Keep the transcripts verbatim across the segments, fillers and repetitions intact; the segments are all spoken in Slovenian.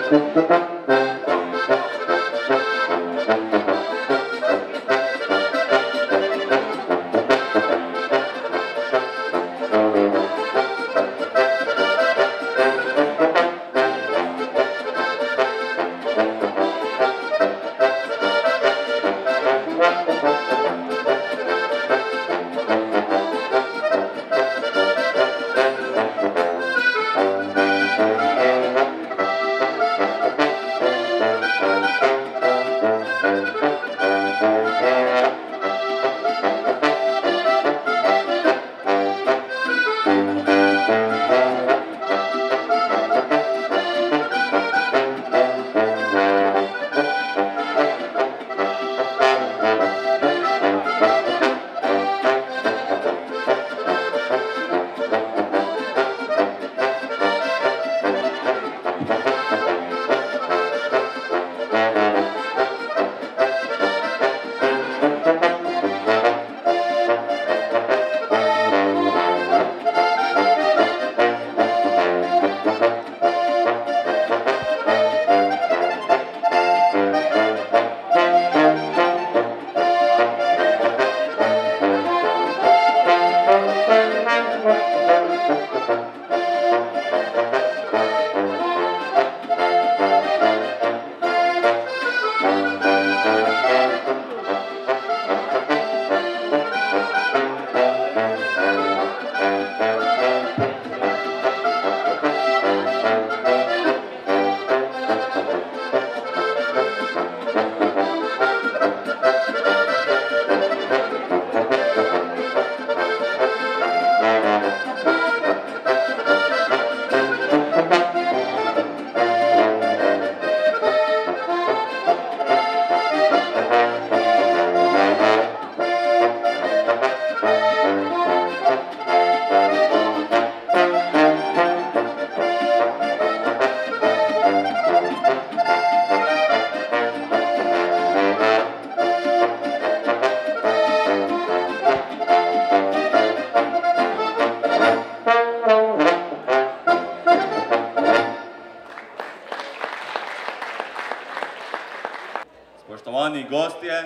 Spoštovani gostje,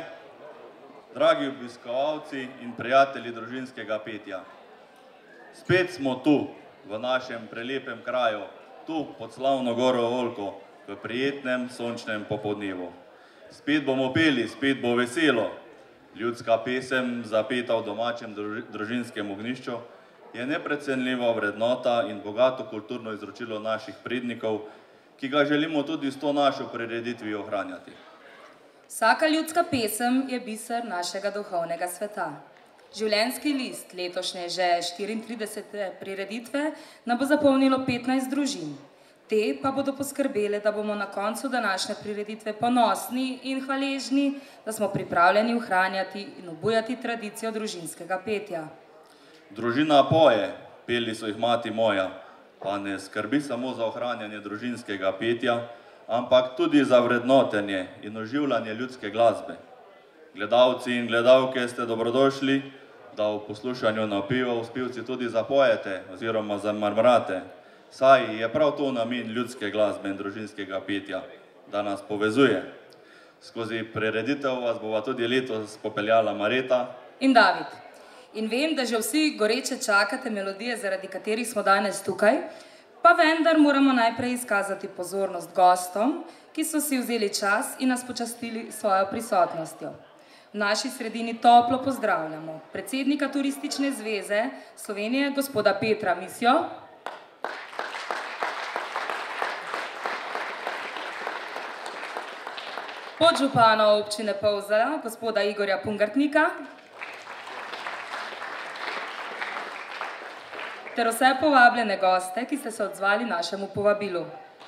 dragi obiskovalci in prijatelji družinskega petja. Spet smo tu, v našem prelepem kraju, tu pod slavno goro Volko, v prijetnem sončnem popoldnevu. Spet bomo peli, spet bo veselo. Ljudska pesem, zapeta v domačem družinskem ognjišču, je neprecenljiva vrednota in bogato kulturno izročilo naših prednikov, ki ga želimo tudi s to našo prireditvijo ohranjati. Vsaka ljudska pesem je biser našega duhovnega sveta. Življenjski list letošnje že štiriintridesete prireditve nam bo zapolnilo petnajst družin. Te pa bodo poskrbele, da bomo na koncu današnje prireditve ponosni in hvaležni, da smo pripravljeni ohranjati in obujati tradicijo družinskega petja. Družina poje, peli so jih mati moja, pa ne skrbi samo za ohranjanje družinskega petja, ampak tudi za vrednotenje in oživljanje ljudske glasbe. Gledalci in gledalke ste dobrodošli, da v poslušanju napevov s pevci tudi zapojete oziroma zamrmrate, saj je prav to namen ljudske glasbe in družinskega petja, da nas povezuje. Skozi prireditev vas bova tudi letos popeljala Mareta in David. In vem, da že vsi goreče čakate melodije, zaradi katerih smo danes tukaj, pa vendar moramo najprej izkazati pozornost gostom, ki so si vzeli čas in nas počastili svojo prisotnostjo. V naši sredini toplo pozdravljamo predsednika Turistične zveze Slovenije, gospoda Petra Misjo, podžupana občine Polzela, gospoda Igorja Pungartnika, ter vse povabljene goste, ki ste se odzvali našemu povabilu.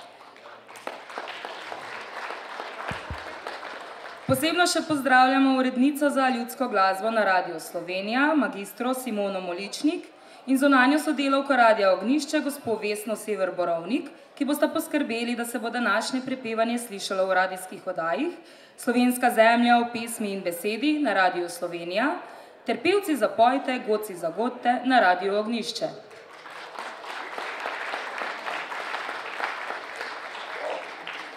Posebno še pozdravljamo urednico za ljudsko glasbo na Radiu Slovenija, magistro Simono Moličnik, in zunanjo sodelavko Radia Ognjišče, gospo Vesno Sever-Borovnik, ki bosta poskrbeli, da se bo današnje prepevanje slišalo v radijskih oddajih Slovenska zemlja v pesmi in besedi na Radiu Slovenija ter Pevci zapojte, godci zagodte na Radiu Ognjišče.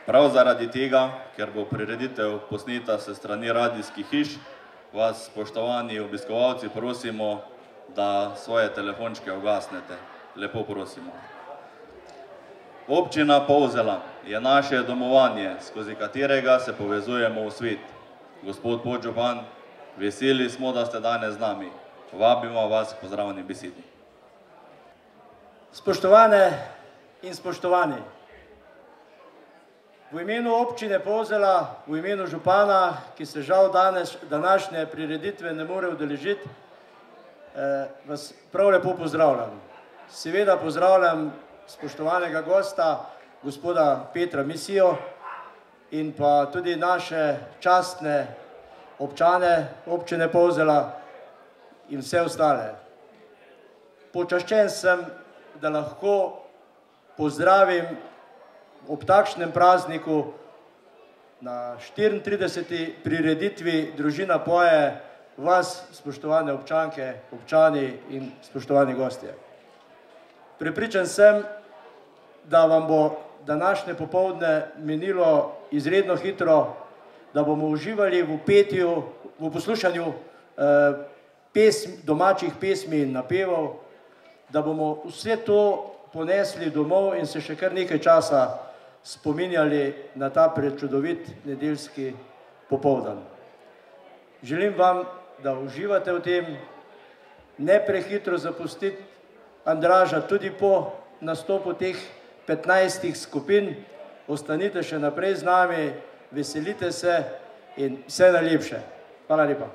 Prav zaradi tega, ker bo prireditev posneta se strani radijskih hiš, vas, spoštovani obiskovalci, prosimo, da svoje telefončke ugasnete. Lepo prosimo. Občina Polzela je naše domovanje, skozi katerega se povezujemo v svet. Gospod podžupan, veseli smo, da ste danes z nami. Vabimo vas k pozdravni besedi. Spoštovane in spoštovani, v imenu občine Polzela, v imenu župana, ki se žal danes današnje prireditve ne more udeležiti, vas prav lepo pozdravljam. Seveda pozdravljam spoštovanega gosta, gospoda Petra Misijo in pa tudi naše častne občane občine Polzela in vse ostale. Počaščen sem, da lahko pozdravim ob takšnem prazniku na štiriintrideseti prireditvi Družina poje vas, spoštovane občanke, občani in spoštovani gostje. Prepričan sem, da vam bo današnje popoldne minilo izredno hitro, da bomo uživali v petju, v poslušanju domačih pesmi in napevov, da bomo vse to ponesli domov in se še kar nekaj časa spominjali na ta prečudovit nedeljski popoldan. Želim vam, da uživate v tem, ne prehitro zapustiti Andraža tudi po nastopu teh petnajstih skupin. Ostanite še naprej z nami, veselite se in vse najlepše. Hvala lepa.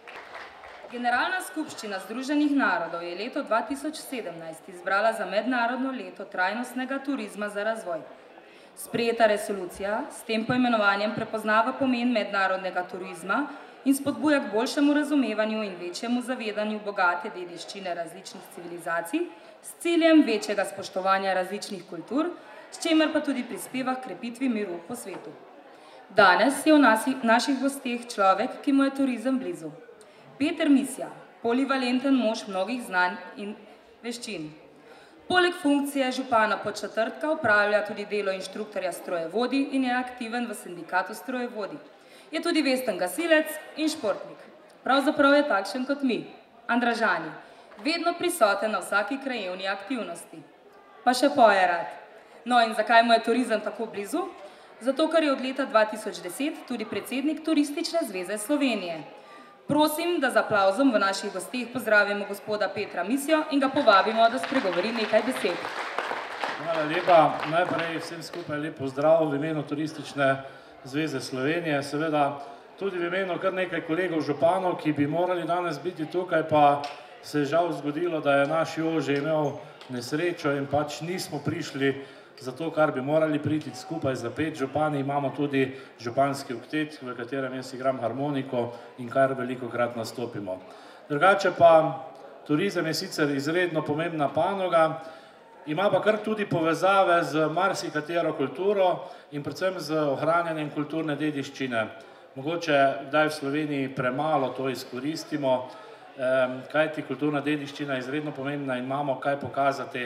Generalna skupščina Združenih narodov je leto dva tisoč sedemnajst izbrala za mednarodno leto trajnostnega turizma za razvoj. Sprejeta resolucija s tem poimenovanjem prepoznava pomen mednarodnega turizma in spodbuja k boljšemu razumevanju in večjemu zavedanju bogate dediščine različnih civilizacij s ciljem večjega spoštovanja različnih kultur, s čimer pa tudi prispeva k krepitvi miru po svetu. Danes je v naših gosteh človek, ki mu je turizem blizu. Peter Misja, polivalenten mož mnogih znanj in veščin. Poleg funkcije župana Podčetrtka upravlja tudi delo inštruktorja strojevodij in je aktiven v sindikatu strojevodij. Je tudi vesten gasilec in športnik. Pravzaprav je takšen kot mi, Andražani, vedno prisoten na vsaki krajevni aktivnosti. Pa še poje rad. No in zakaj mu je turizem tako blizu? Zato, ker je od leta dva tisoč deset tudi predsednik Turistične zveze Slovenije. Prosim, da z aplavzom v naših gosteh pozdravimo gospoda Petra Misijo in ga povabimo, da spregovori nekaj besed. Hvala lepa. Najprej vsem skupaj lep pozdrav v imenu Turistične zveze Slovenije. Seveda tudi v imenu kar nekaj kolegov županov, ki bi morali danes biti tukaj, pa se je žal zgodilo, da je naš Jože imel nesrečo in pač nismo prišli zato, kar bi morali priti skupaj za pet župani. Imamo tudi županski oktet, v katerem jaz igram harmoniko in kar veliko krat nastopimo. Drugače pa turizem je sicer izredno pomembna panoga, ima pa kar tudi povezave z marsikatero kulturo in predvsem z ohranjanjem kulturne dediščine. Mogoče kdaj v Sloveniji premalo to izkoristimo, kajti kulturna dediščina je izredno pomembna in imamo kaj pokazati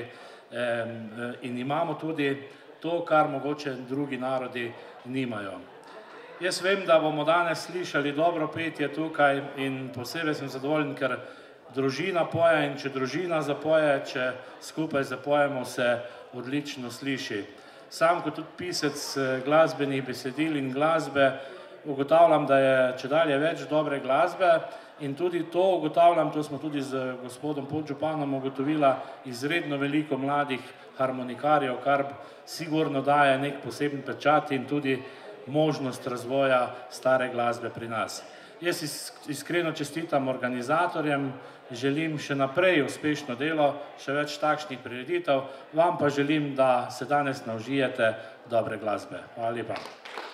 in imamo tudi to, kar mogoče drugi narodi nimajo. Jaz vem, da bomo danes slišali dobro petje tukaj in posebej sem zadovoljen, ker družina poje in če družina zapoje, če skupaj zapojemo, se odlično sliši. Sam kot tudi pisec glasbenih besedil in glasbe ugotavljam, da je čedalje več dobre glasbe in tudi to ugotavljam, to smo tudi z gospodom podžupanom ugotovila, izredno veliko mladih harmonikarjev, kar sigurno daje nek poseben pečat in tudi možnost razvoja stare glasbe pri nas. Jaz iskreno čestitam organizatorjem, želim še naprej uspešno delo, še več takšnih prireditev, vam pa želim, da se danes naužijete dobre glasbe. Hvala lepa.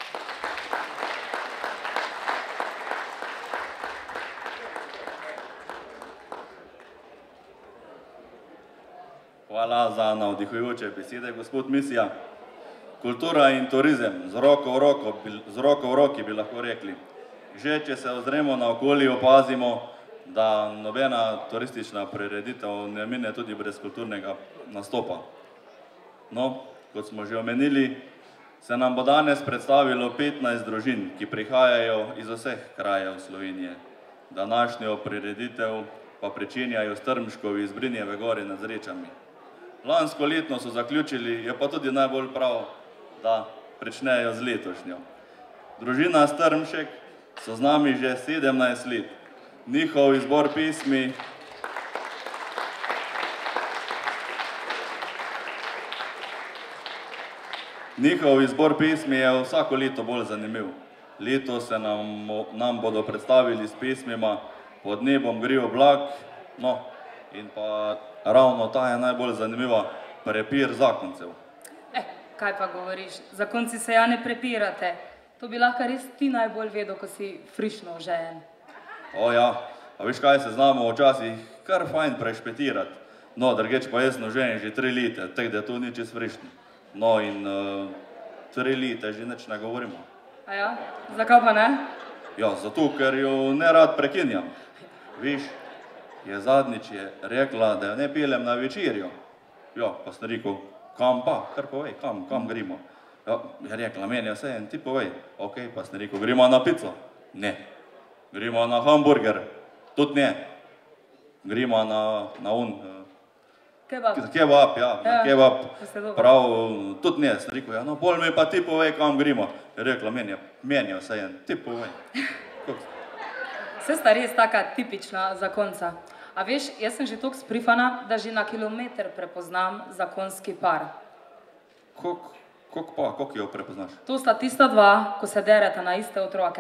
Hvala za navdihujoče besede, gospod Misija. Kultura in turizem, z roko v roko, z roko v roki bi lahko rekli. Že če se ozremo na okolje, opazimo, da nobena turistična prireditev ne mine tudi brez kulturnega nastopa. No, kot smo že omenili, se nam bo danes predstavilo petnajst družin, ki prihajajo iz vseh krajev Slovenije. Današnjo prireditev pa pričenjajo Strmškovi iz Brinjeve gore nad Zrečami. Lansko letno so zaključili, je pa tudi najbolj prav, da pričnejo z letošnjo. Družina Strmšek so z nami že sedemnajst let. Njihov izbor pesmi Njihov izbor pesmi je vsako leto bolj zanimiv. Letos se nam, nam bodo predstavili s pesmima Pod nebom gre oblak, no, in pa ravno ta je najbolj zanimiva, Prepir zakoncev. Eh, kaj pa govoriš, zakonci se ja ne prepirate. To bi lahko res ti najbolj vedel, ko si frišno ožejen. O ja, a veš kaj, se znamo včasih kar fajn prešpetirati. No, drugeč pa jaz ožejen že tri leta, tako da to ni čist frišno. No in uh, tri leta že nič ne govorimo. A ja, zakaj pa ne? Ja, zato, ker jo ne rad prekinjam. Viš, je zadnjič je rekla, da jo ne peljem na večerjo. Ja, pa sem rekel, kam pa, kar povej, kam, kam gremo. Ja, je rekla, meni je vse en, ti povej. Ok, pa sem rekel, gremo na pico. Ne. Gremo na hamburger. Tudi ne. Gremo na, na un. Kebab. Kebab, ja, na kebab. Prav, tudi ne. Sem rekel, ja, no, bolj mi pa ti povej, kam gremo. Je rekla, meni je, meni je vse en, ti povej. Vse sta res taka tipična zakonca. A veš, jaz sem že toliko sprifana, da že na kilometer prepoznam zakonski par. Kok, kok pa, kok jo prepoznaš? To sta tista dva, ko se dereta na iste otroke.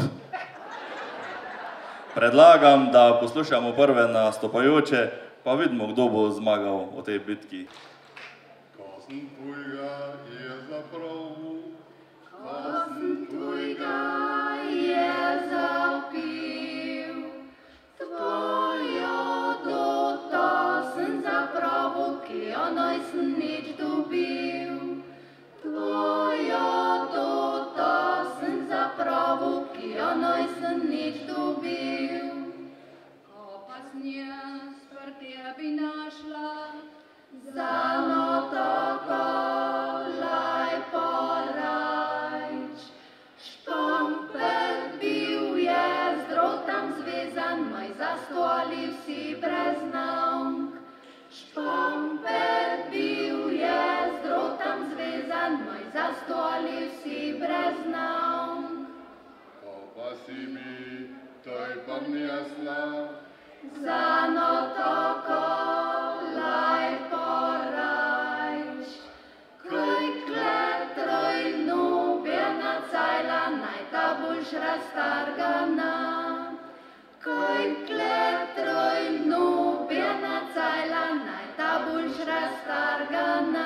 Predlagam, da poslušamo prve nastopajoče, pa vidimo, kdo bo zmagal v tej bitki. Kosen tvojega je zaprav, Kosen tvojega je zapil, tvojo dota sem zapravo, ki jo nisem nič dobil. Tvojo dota sem zapravo, ki jo nisem nič dobil. Ko pa s nje spr tebi našla, za notoko laj porajč. Špompel bil je z drotam zvezan, moj zastoli vsi brez navk. Špompel bil je z drotam zvezan, moj zastoli vsi brez navk. ko pa si mi toj pa mnesla, Za notoko laj porajč. Kaj kletroj nobena cajla, naj ta boljš raztargana. Kaj kletroj nobena cajla, naj ta boljš raztargana.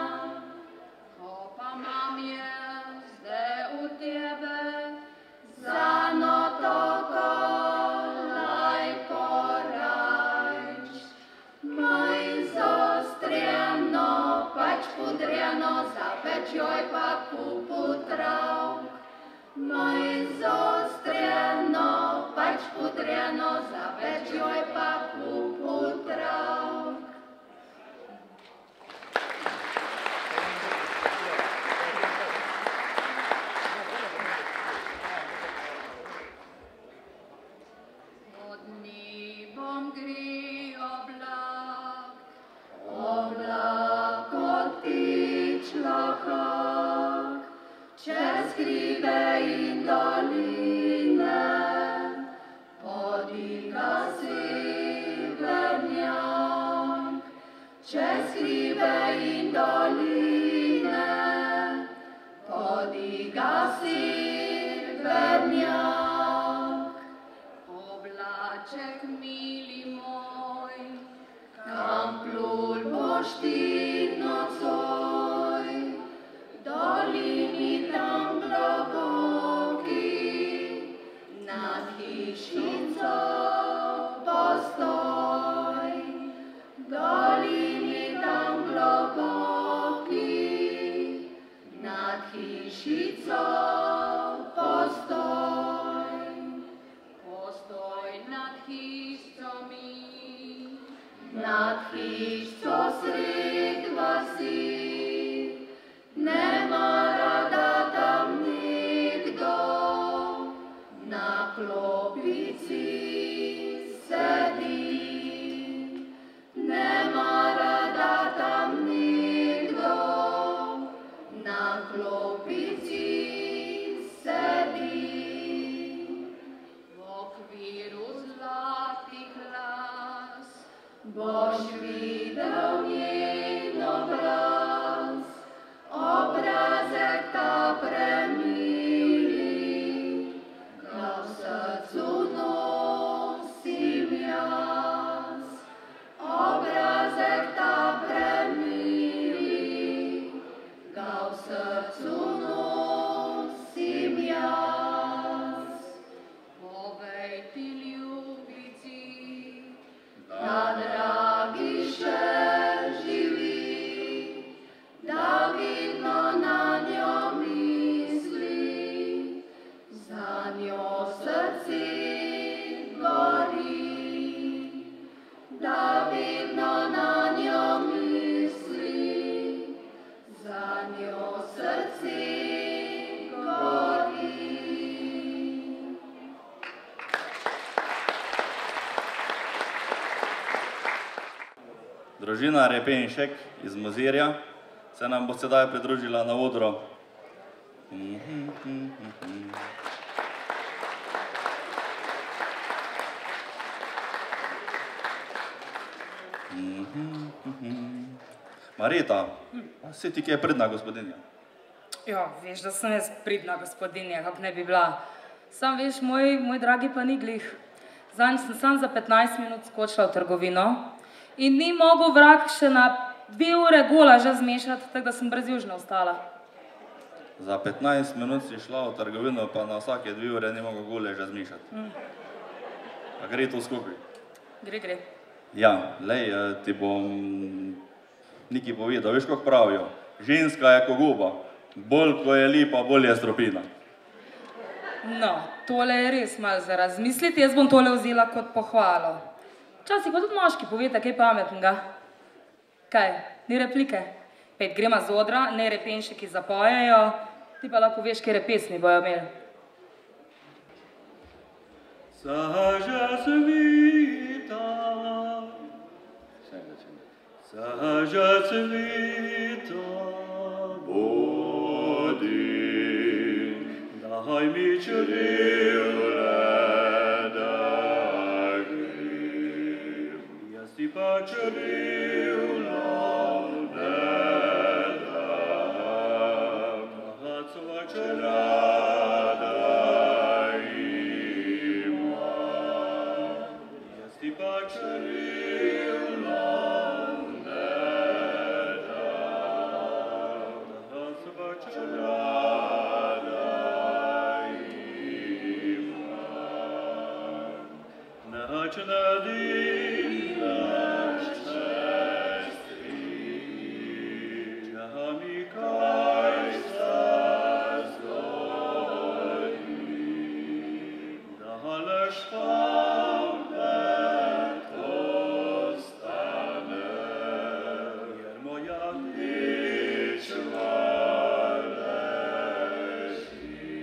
Ko pa mam je zdaj u tebe, za notoko laj porajč. Moj zostrjeno, pač podrjeno, zapeč joj pa kupu travk. Moj zostrjeno, pač podrjeno, zapeč joj pa kupu travk. Pod nebom gre oblak, oblak odtič lahak, čez hribe in doline, podiga severnjak. Čez hribe in doline, podiga severnjak. Oblaček, mili moj, kam plul boš ti nocoj, dolini tam globoki, jo srci gori. Družina Repenšek iz Mozirja se nam bo sedaj pridružila na odru. Marjeta, si ti kaj pridna gospodinja? Ja, veš, da sem jaz pridna gospodinja, kako ne bi bila. Sam veš, moj, moj dragi pa ni glih. Zanj sem sam za petnajst minut skočila v trgovino in ni mogel vrag še na dve ure gola že zmešati, tako da sem brezjužno ostala. Za petnajst minut si šla v trgovino, pa na vsake dve ure ni mogel gole že zmešati. Mm. A gre to skupaj? Gre, gre. Ja, lej, ti bom nekaj povedal. Veš, kako pravijo? Ženska je ko goba. Bolj, ko je lipa, bolj je stropina. No, tole je res malo za razmisliti. Jaz bom tole vzela kot pohvalo. Včasih pa tudi moški poveta kaj pametnega. Kaj, ni replike? Pet, grema z odra, ne Repenšeki zapojejo, ti pa lahko veš, kere pesmi bojo imeli. Saža svita, saža svita, bodi, daj mi črevle, da grem. Jaz ti pa črevla ne dam, Hacova čelada imam. Jaz ti pa črevla ne dam, Hacova čelada imam. Nač nadinaš čestri, ča mi kaj sta zgodi, da leš pamet ostane, jer moja ničva leži.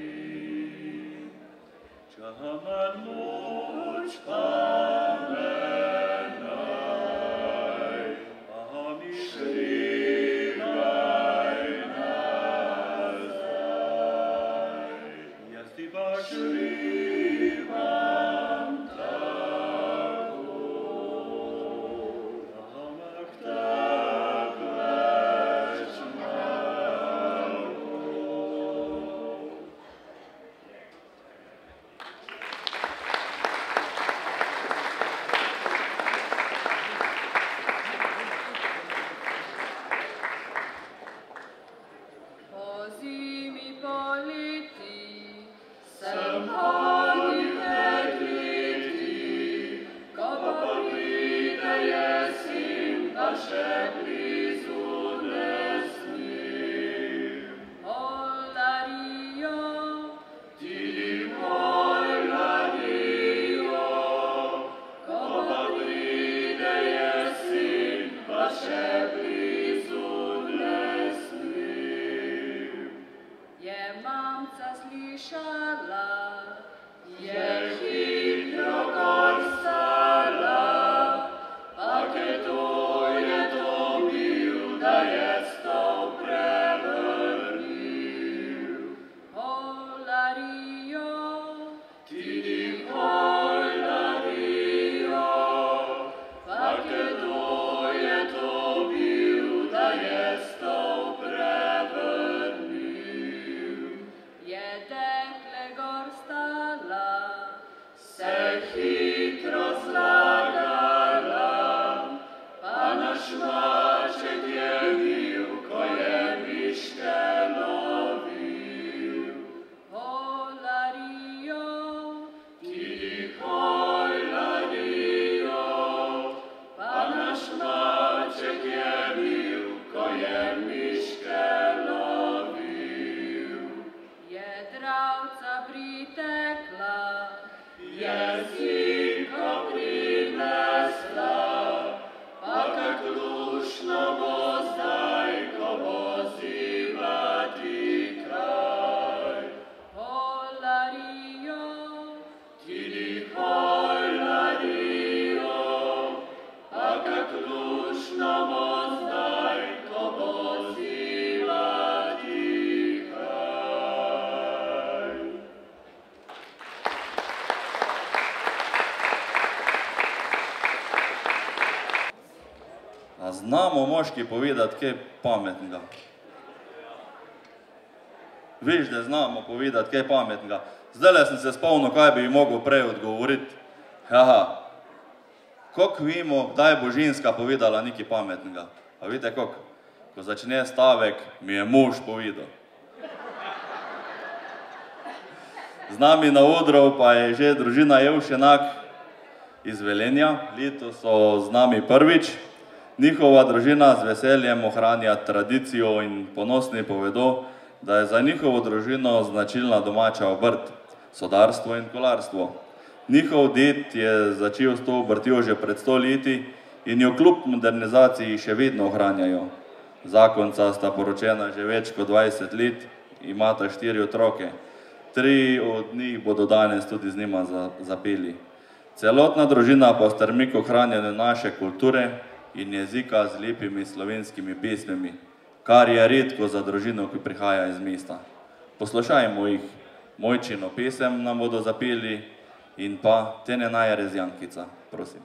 Ča man moč pamenaj, pa mi šrigaj nazaj. Jaz ti pa šrigam tako, ampak tak več malo. Po zimi, poleti sem hodil dekleti, ko pa pride jesen, pa še blizu ne smem. Olarijo, ti olarijo, ko pa pride jesen, pa še blizu ne smem. Je mamca slišala, je hitro gor stala, pa kdo je to bil, da je stol prevrnil. Olarijo, ti olarijo, pa kdo je to bil, da je stol prevrnil. Je dekle znamo moški povedati kaj pametnega. Veš, da znamo povedati kaj pametnega. Zdajle sem se spomnil, kaj bi mogel prej odgovoriti. Jaha, koliko vemo, kdaj bo ženska povedala nekaj pametnega? A vidite koliko? Ko začne stavek, mi je mož povedal. Z nami na odru pa je že družina Jevšenak iz Velenja. Letos so z nami prvič. Njihova družina z veseljem ohranja tradicijo in ponosni povedo, da je za njihovo družino značilna domača obrt, sodarstvo in kolarstvo. Njihov ded je začel s to obrtjo že pred sto leti in jo kljub modernizaciji še vedno ohranjajo. Zakonca sta poročena že več kot dvajset let, imata štiri otroke. Tri od njih bodo danes tudi z njima zapeli. Celotna družina pa stremi k ohranjanju naše kulture in jezika z lepimi slovenskimi pesmimi, kar je redko za družino, ki prihaja iz mesta. Poslušajmo jih, Mojčino pesem nam bodo zapeli in pa Tene naj Rezjankica, prosim.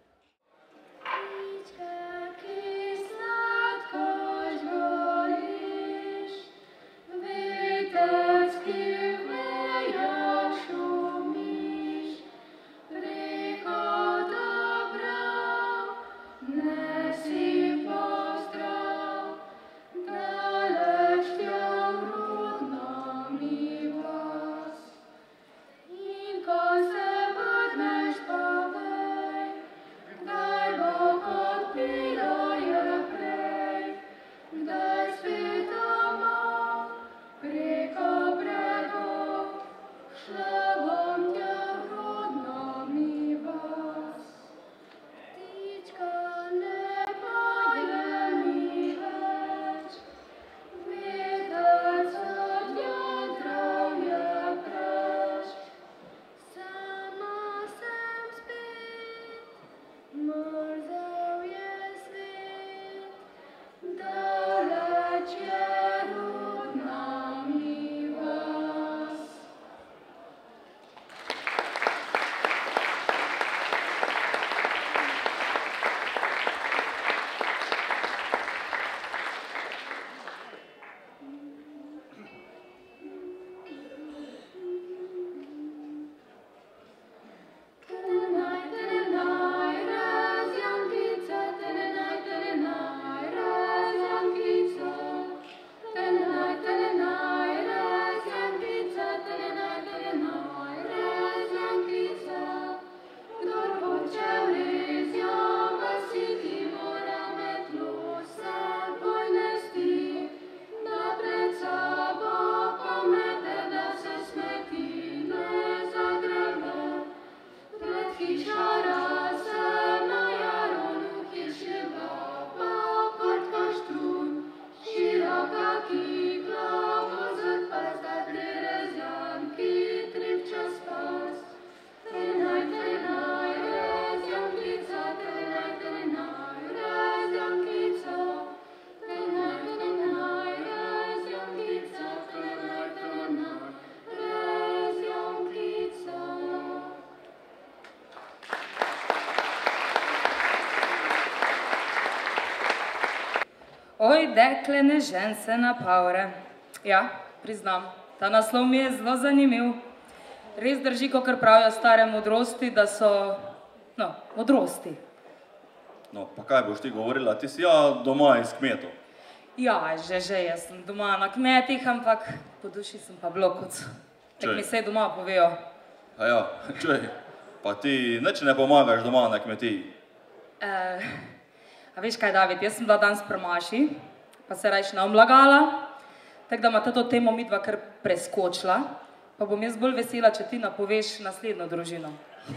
Oj, dekle, ne žen se na pavre. Ja, priznam, ta naslov mi je zelo zanimiv. Res drži, kakor pravijo stare modrosti, da so, no, modrosti. No, pa kaj boš ti govorila? Ti si ja doma iz kmetov. Ja, že, že, jaz sem doma na kmetih, ampak po duši sem pa blokuc. Tak mi se doma povejo. A ja, čuj, pa ti nič ne pomagaš doma na kmetiji? Eh... A veš kaj, David, jaz sem bila danes pri maši, pa se rajš naomlagala, tako da ima to temo midva kar preskočila, pa bom jaz bolj vesela, če ti napoveš naslednjo družino.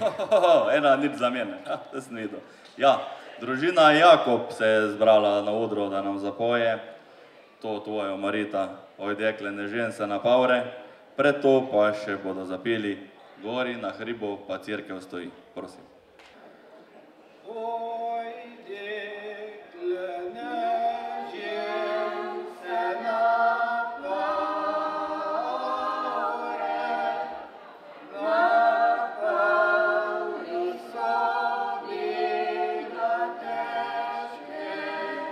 Ena nič za mene, da sem videl. Ja, družina Jakob se je zbrala na odru, da nam zapoje to tvojo Marita, oj dekle, ne žen se na pavre, pred to pa še bodo zapeli Gori na hribu pa cerkev stoji, prosim. Oj, dekle, ne žen se na pavre, na pavri so bila težke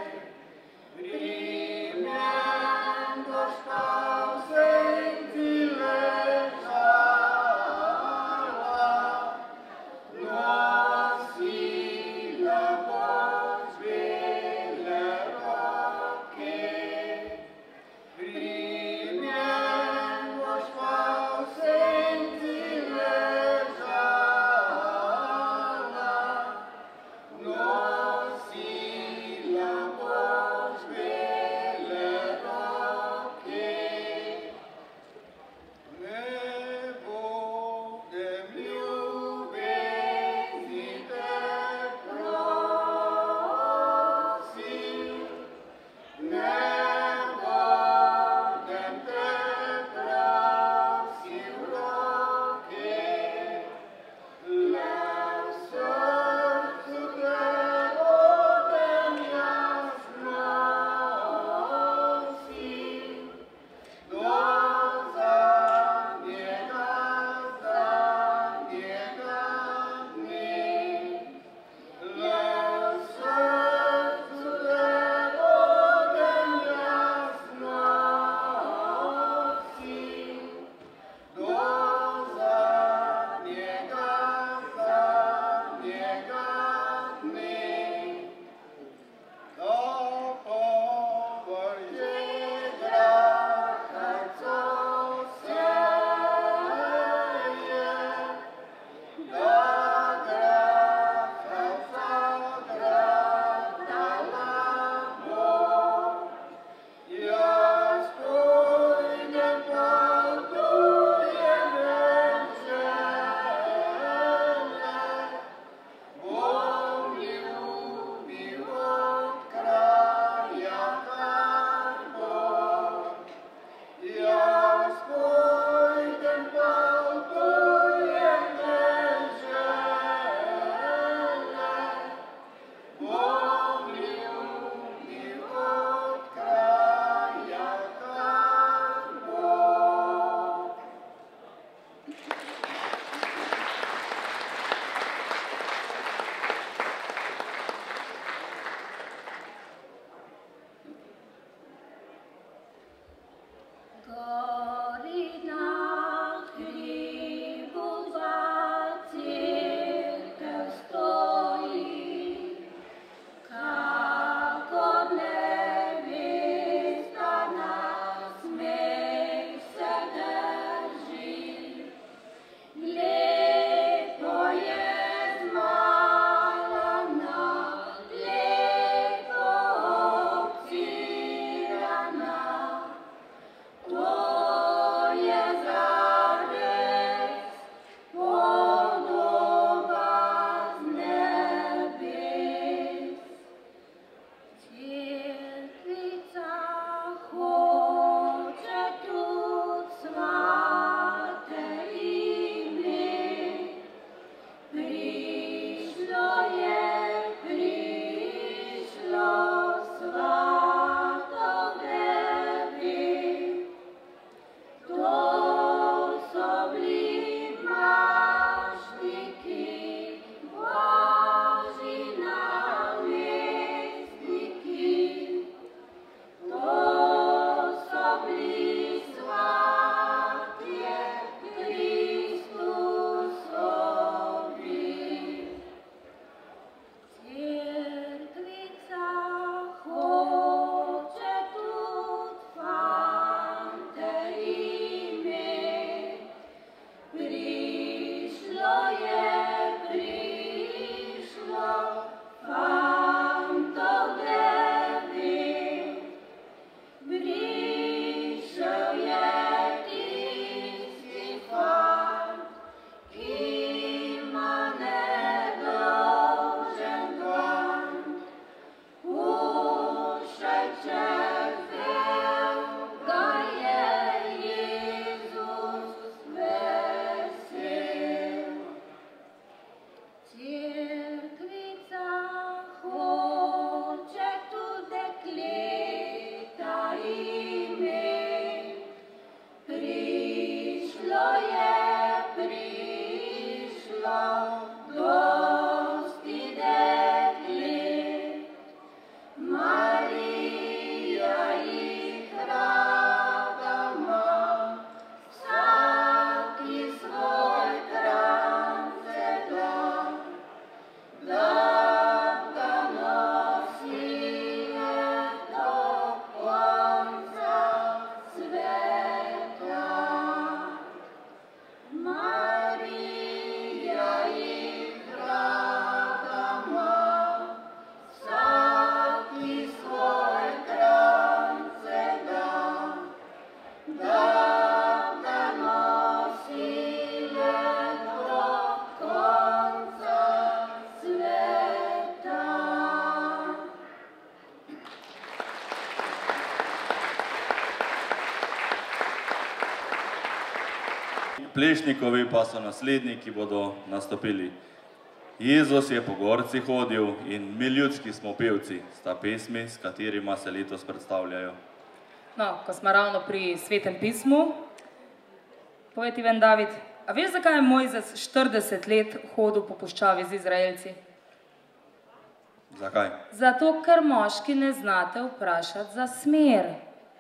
Plešnikovi pa so naslednji, ki bodo nastopili. Jezus je po gorci hodil in mi ljudski smo pevci, sta pesmi, s katerima se letos predstavljajo. No, ko smo ravno pri Svetem pismu, povej ti ven, David, a veš, zakaj je Mojzes štirideset let hodil po puščavi z Izraelci? Zakaj? Zato, ker moški ne znate vprašati za smer.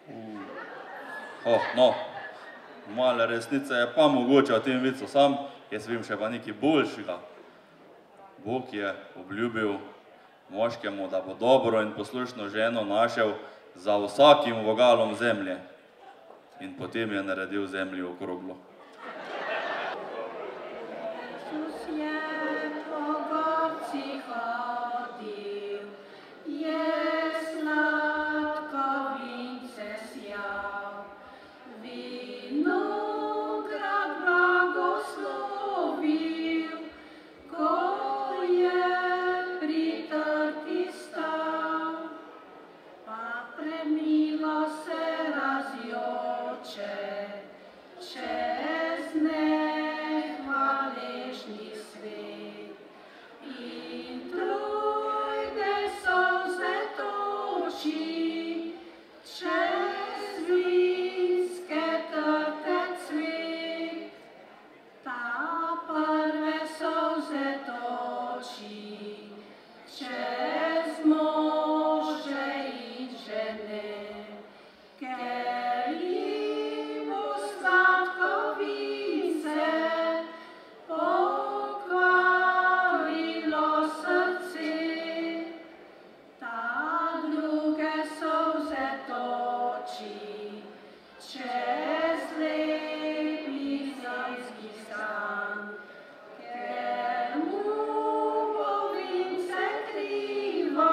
Oh, no, male resnice je pa mogoče o tem vicu sam, jaz vem še pa nekaj boljšega. Bog je obljubil moškemu, da bo dobro in poslušno ženo našel za vsakim vogalom zemlje. In potem je naredil zemljo okroglo. Jezus je po gorci hodil, je sladko vince sjal, vinograd blagoslovil, ko je pri trti stal, pa premilo se razjoče, čez nehvaležni svet. In trojde solze toči, čez vinske trte cvet. Ta prve solze toči, čez može in žene, ker jim bo sladko vince pokvarilo srce. Ta druge solze toči, čez lepi zimski stan, ker mu bo vince krivo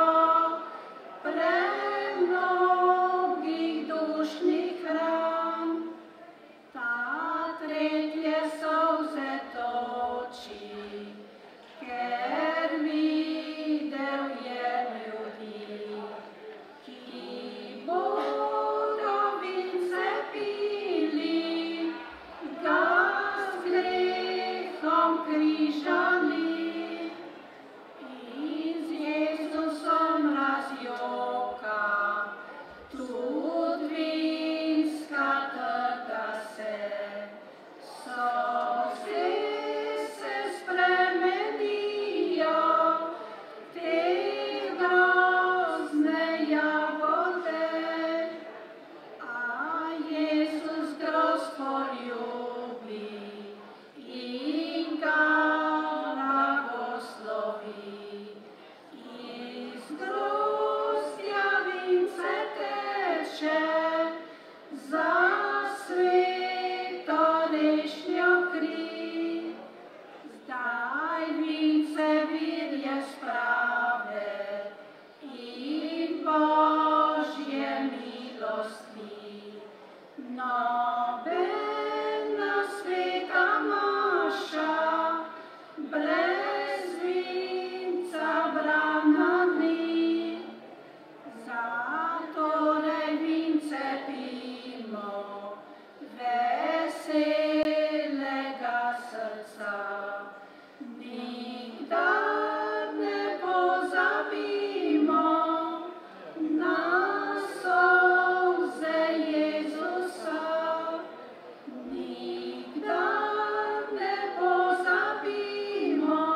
premnogih dušnih ran. Ta tretje solze toči, ker videl je ljudi, ki bodo vince pili, ga z grehom križali. In z Jezusom razjoka, tudi vinska trta se, solze se spremenijo, te grozne jagode. A Jezus groz poljubi in ga blagoslovi. Iz grozdja vince teče, za sveto rešnjo kri. Zdaj vince vir je sprave in Božje milosti. Nobena sveta maša brez vinca brana ni. Zatorej vince pijmo, veselega srca. Nikdar ne pozabimo na solze Jezusa. Nikdar ne pozabimo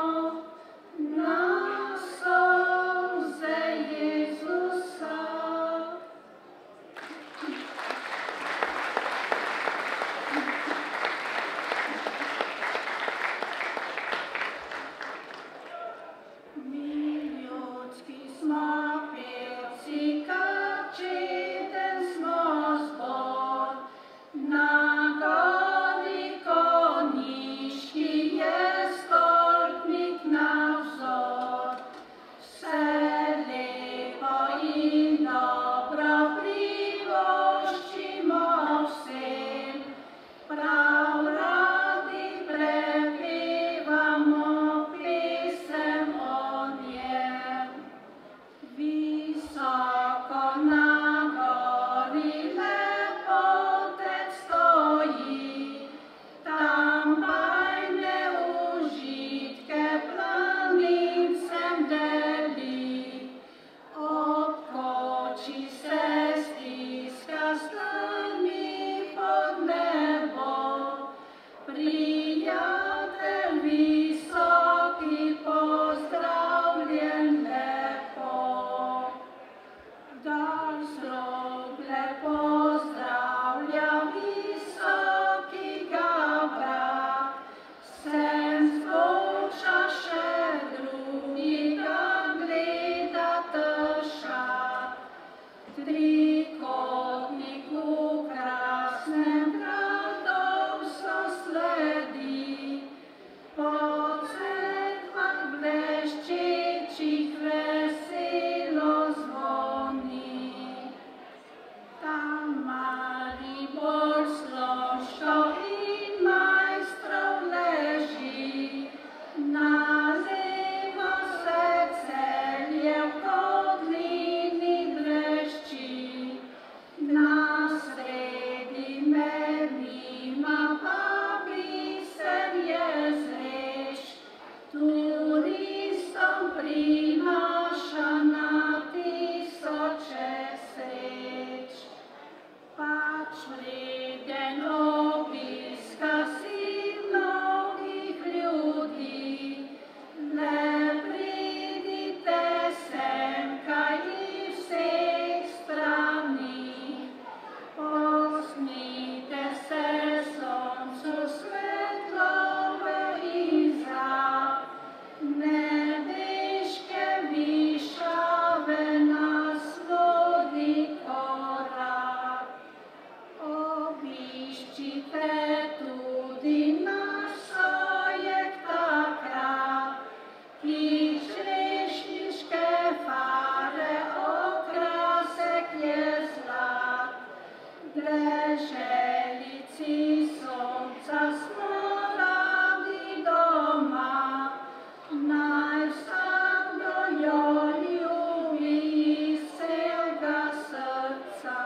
Deželici sonca smo radi doma, naj vsakdo jo ljubi iz vsega srca.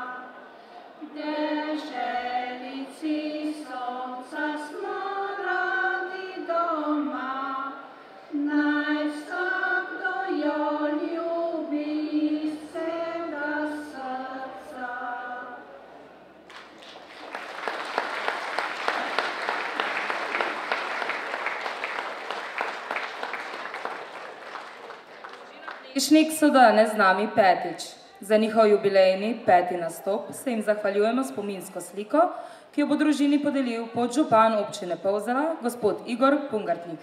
Deželici sonca smo radi doma, naj vsakdo jo ljubi iz vsega srca. Plešnik so danes z nami petič. Za njihov jubilejni peti nastop se jim zahvaljujemo s spominsko sliko, ki jo bo družini podelil podžupan občine Polzela, gospod Igor Pungartnik.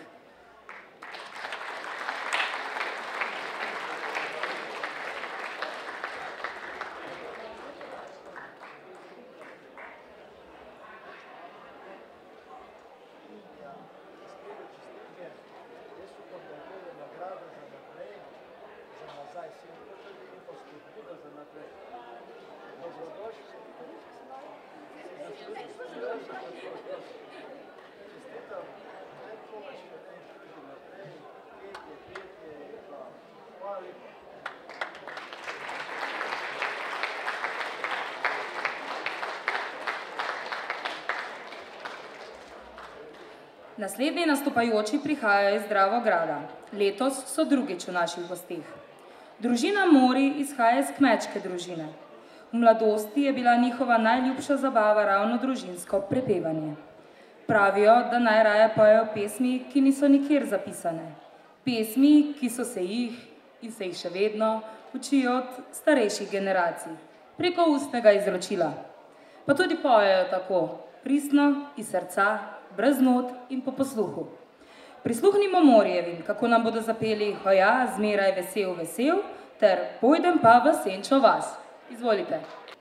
Naslednji nastopajoči prihajajo iz Dravograda. Letos so drugič v naših gostih. Družina Mori izhaja iz kmečke družine. V mladosti je bila njihova najljubša zabava ravno družinsko prepevanje. Pravijo, da najraje pojejo pesmi, ki niso nikjer zapisane. Pesmi, ki so se jih in se jih še vedno učijo od starejših generacij, preko ustnega izročila. Pa tudi pojejo tako, pristno, iz srca, brez not in po posluhu. Prisluhnimo Morijevim, kako nam bodo zapeli Hoja, zmeraj vesel, vesel, ter Pojdem pa v senčo vas. Izvolite.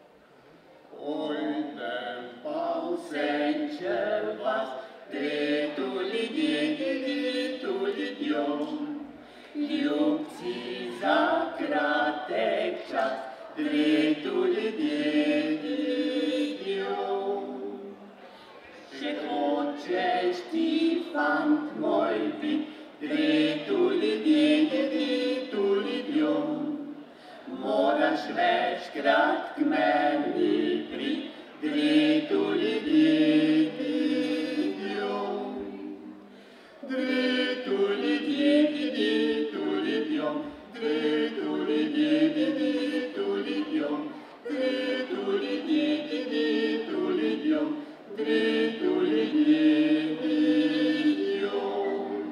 Pojdem pa v senčo vas, gre tu ljudje, gre tu ljudjom. Ljubci za kratek čas, gre tu ljudje, ljudjom. Če hočeš ti, fant moj, bit, gre tu ljudje, gre tu ljudjom. Moraš večkrat k meni prit, gre tu ljudje, ljudjom. Gre tu ljudje, gre tu ljudjom, gre tu ljudje, gre tu ljudjom, gre tu ljudje, gre tu ljudjom. Gre tu ljudje, ljudjom.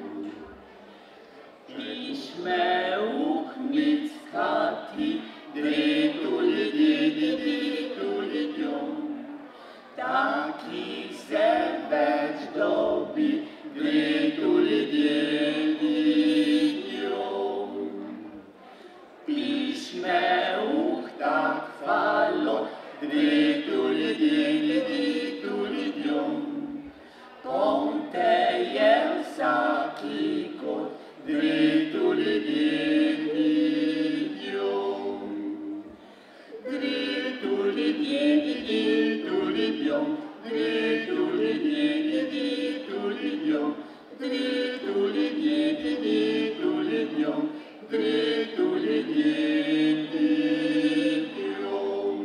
Piš me uhnickati, gre tu ljudje, gre tu ljudjom. Taki se več dobi, gre tu ljudje, ljudjom. Piš me uhtak falot, gre tu ljudje, gre tu ljudjom. Pomte je vsaki kot, gre tu ljudje, ljudjom. Gre tu ljudje, gre tu ljudjom, gre tu ljudje, gre tu ljudjom. Gre tu ljudje, gre tu ljudjom, gre tu ljudje, ljudjom.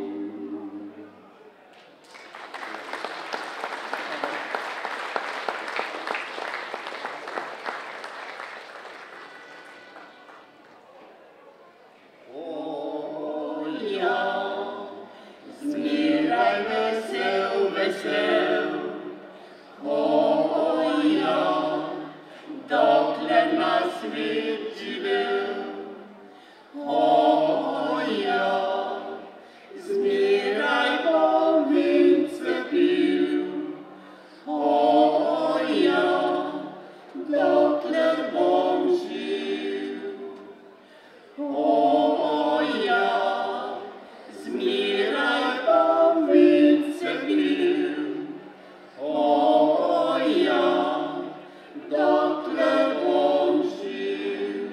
Zmeraj vesel, vesel, hoja, dokler na svet živel. Hoja, zmeraj bom vince pil. Hoja, dokler bom živ. Hoja, zmeraj bom vince pil. Hoja, dokler bom živ.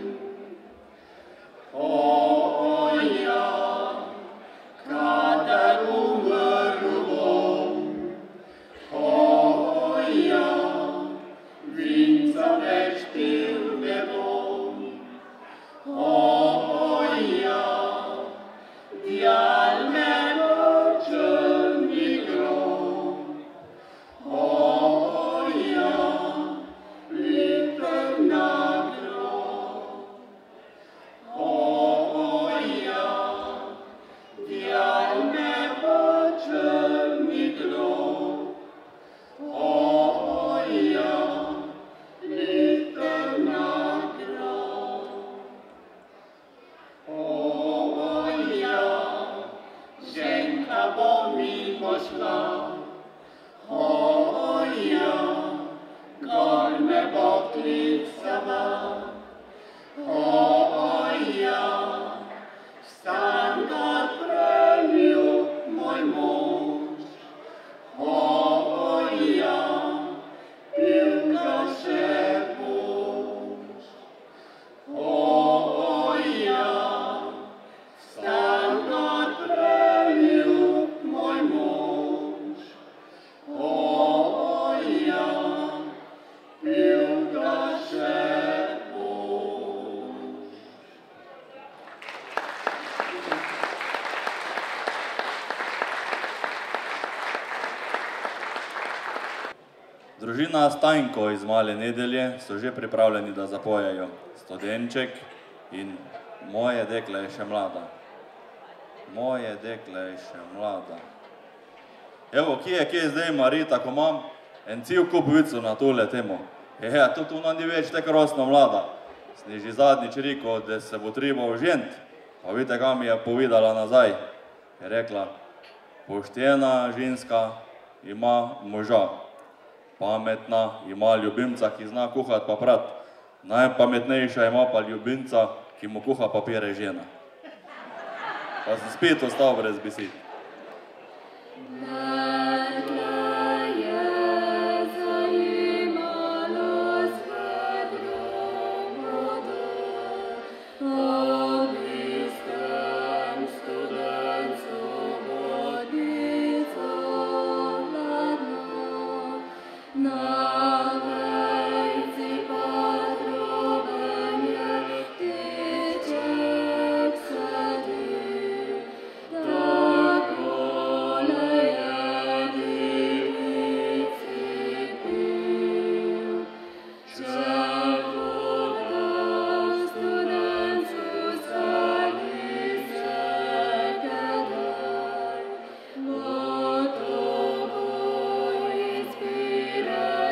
Družina Stanjko iz Male Nedelje so že pripravljeni, da zapojejo Studenček in Moje dekle je še mlada. Moje dekle je še mlada. Evo, kje je, kje je zdaj Marita, ko imam en cel kup vicu na tole temo. Je, to tu nam ni več tako rosno mlada. Sniži zadnjič rekel, da se bo treba ožent. Pa vidite, kaj mi je povedala nazaj. Je rekla, poštena ženska ima moža. Pametna ima ljubimca, ki zna kuhat pa prat. Najpametnejša ima pa ljubimca, ki mu kuha papire žena. Pa sem spet ostal brez besed. Spirit.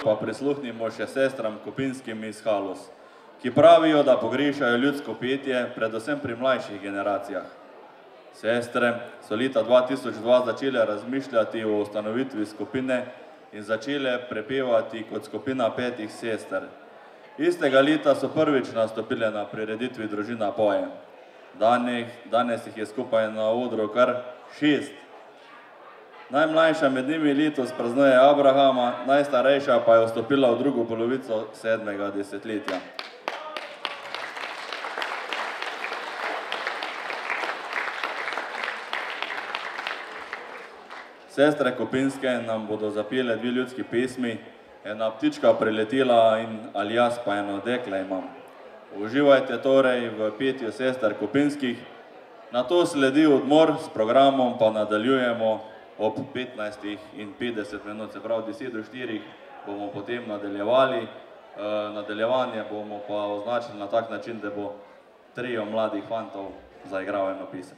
pa prisluhnimo še sestram Kopinskim iz Halus, ki pravijo, da pogrešajo ljudsko petje, predvsem pri mlajših generacijah. Sestre so leta dva tisoč dva začele razmišljati o ustanovitvi skupine in začele prepevati kot skupina petih sester. Istega leta so prvič nastopile na prireditvi Družina poje. Danes, danes jih je skupaj na odru kar šest. Najmlajša med njimi letos praznuje Abrahama, najstarejša pa je vstopila v drugo polovico sedmega desetletja. Sestre Kopinske nam bodo zapele dve ljudski pesmi, ena ptička priletela in Aljas pa eno dekle imam. Uživajte torej v petju sester Kopinskih, nato sledi odmor, s programom pa nadaljujemo ob petnajstih in petdeset minut, se pravi deset do štirih bomo potem nadaljevali. Nadaljevanje bomo pa označili na tak način, da bo trio mladih fantov zaigral eno pesem.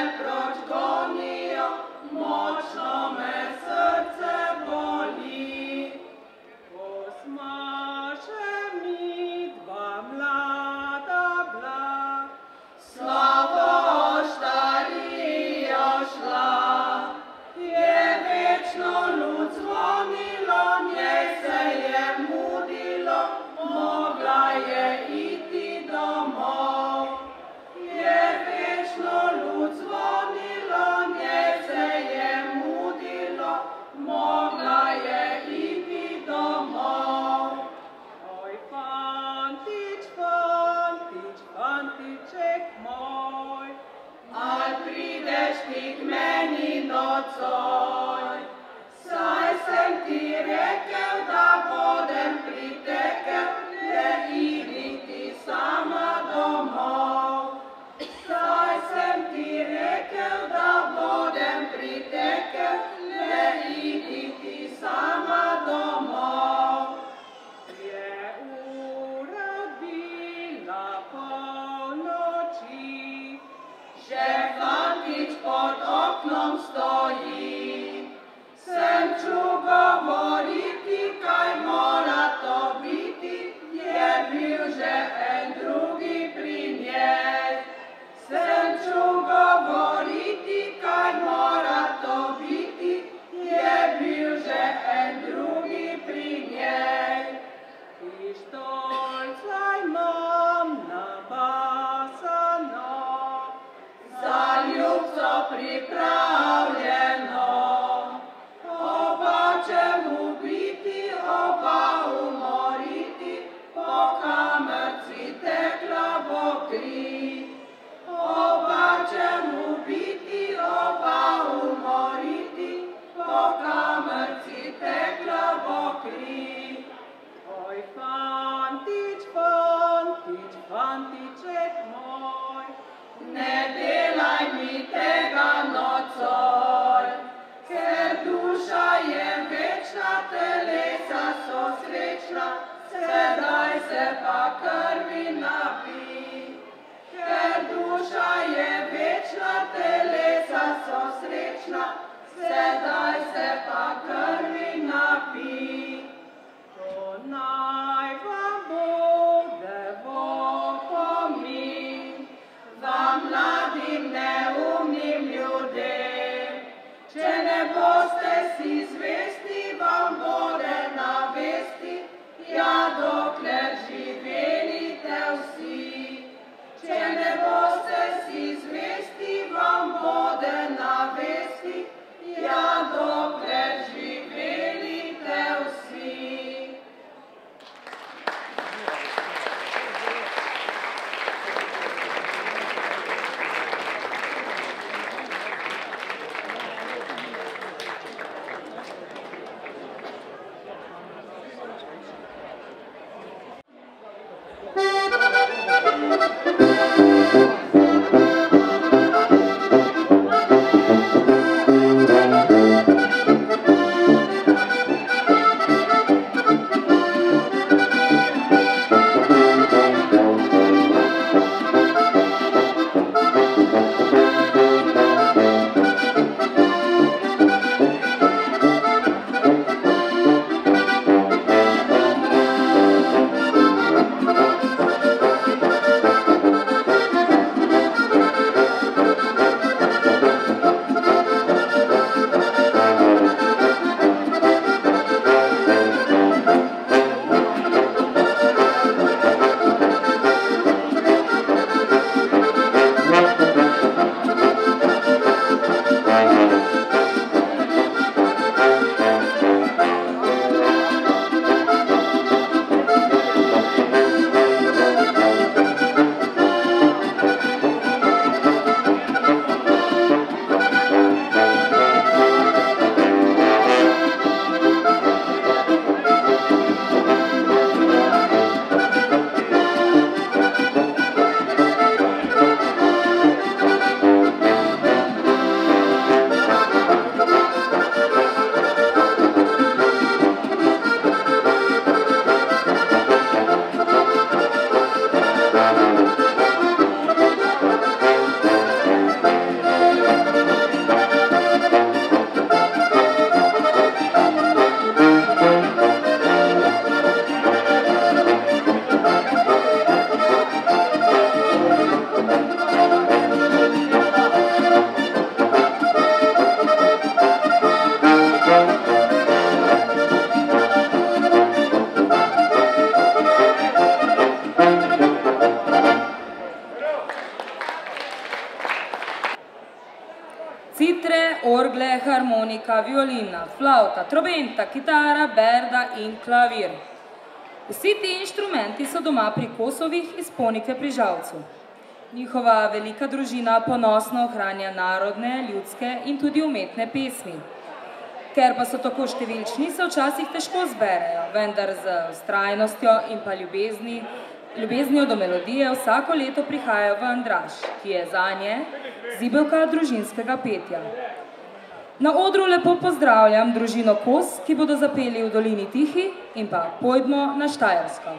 Močno me srce boli. ču govoriti, kaj mora to biti, je bil že en drugi pri njej. Sem ču govoriti, kaj mora to biti, je bil že en drugi pri njej. Pištolca imam nabasano, za ljubco pripravljeno. Oba čemu biti, oba umoriti, po kamerci tekla bo kri. Oba čemu biti, oba umoriti, po kamerci tekla bo kri. Oj, fantič, fantič, fantiček moj, ne delaj mi tega nocoj, ker duša je večna, telesa so srečna, sedaj se pa krvi napij. Ker duša je večna, telesa so srečna, sedaj se pa krvi napij. To naj vam bude v opomin, vam mladim neumnim ljudem. Če ne boste si zvesti, vam bode na vesti, ja dokler živelite vsi. Če ne boste si zvesti, vam bode na vesti, ja dokler živelite vsi. orgle, harmonika, violina, flauta, trobenta, kitara, berda in klavir. Vsi ti inštrumenti so doma pri Kosovih iz Ponike pri Žalcu. Njihova velika družina ponosno ohranja narodne, ljudske in tudi umetne pesmi. Ker pa so tako številčni, se včasih težko zberejo, vendar z vztrajnostjo in pa ljubezni, ljubeznijo do melodije vsako leto prihajajo v Andraž, ki je zanje zibelka družinskega petja. Na odru lepo pozdravljam družino Kos, ki bodo zapeli v Dolini Tihi in pa Pojdmo na Štajersko.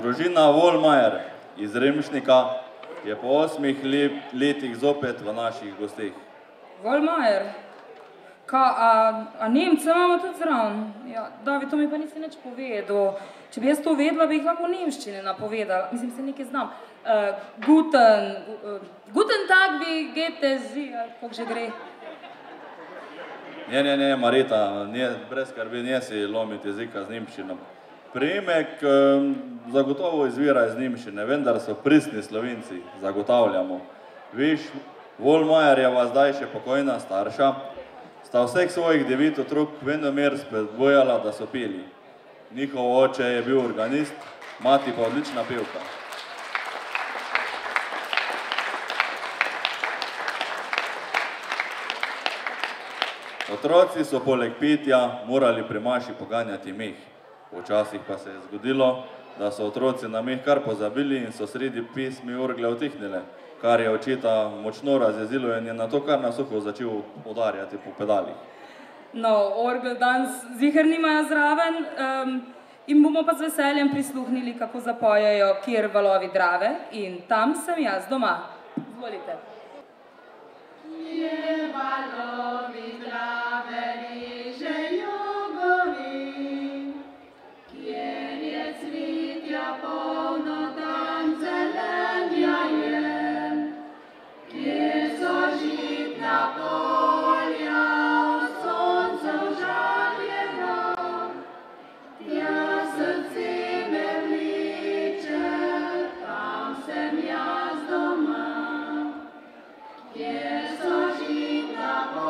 Družina Volmajer iz Remšnika je po osmih letih zopet v naših gosteh. Volmajer? Ka, a, a Nemce imamo tudi zraven? Ja, David, to mi pa nisi nič povedal. Če bi jaz to vedela, bi jih lahko v nemščini napovedala. Mislim, se nekaj znam. Uh, guten, uh, guten Tag, wie geht es Sie? Kako že gre? Ne, ne, ne, Marita, ne, brez skrbi, ne si lomiti jezika z nemščino. Priimek um, zagotovo izvira iz nemščine, vendar so pristni Slovenci, zagotavljamo. Viš, Volmajerjeva zdaj še pokojna starša, sta vseh svojih devet otrok venomer spodbujala, da so peli. Njihov oče je bil organist, mati pa odlična pevka. Otroci so poleg petja morali pri maši poganjati meh. Včasih pa se je zgodilo, da so otroci na meh kar pozabili in so sredi pesmi orgle utihnile, kar je očeta močno razjezilo in je na to kar na suho začel udarjati po pedalih. No, orgel danes ziher nimajo zraven um, in bomo pa z veseljem prisluhnili, kako zapojejo Kjer valovi Drave in Tam sem jaz doma. Izvolite. Kjer valovi Drave rižejo gori, kjer je cvetja polno, tam zelenja je, kjer so žitna polja, sonce užaljeno, tja srce me vleče, tam sem jaz doma. Kjer so žitna polja,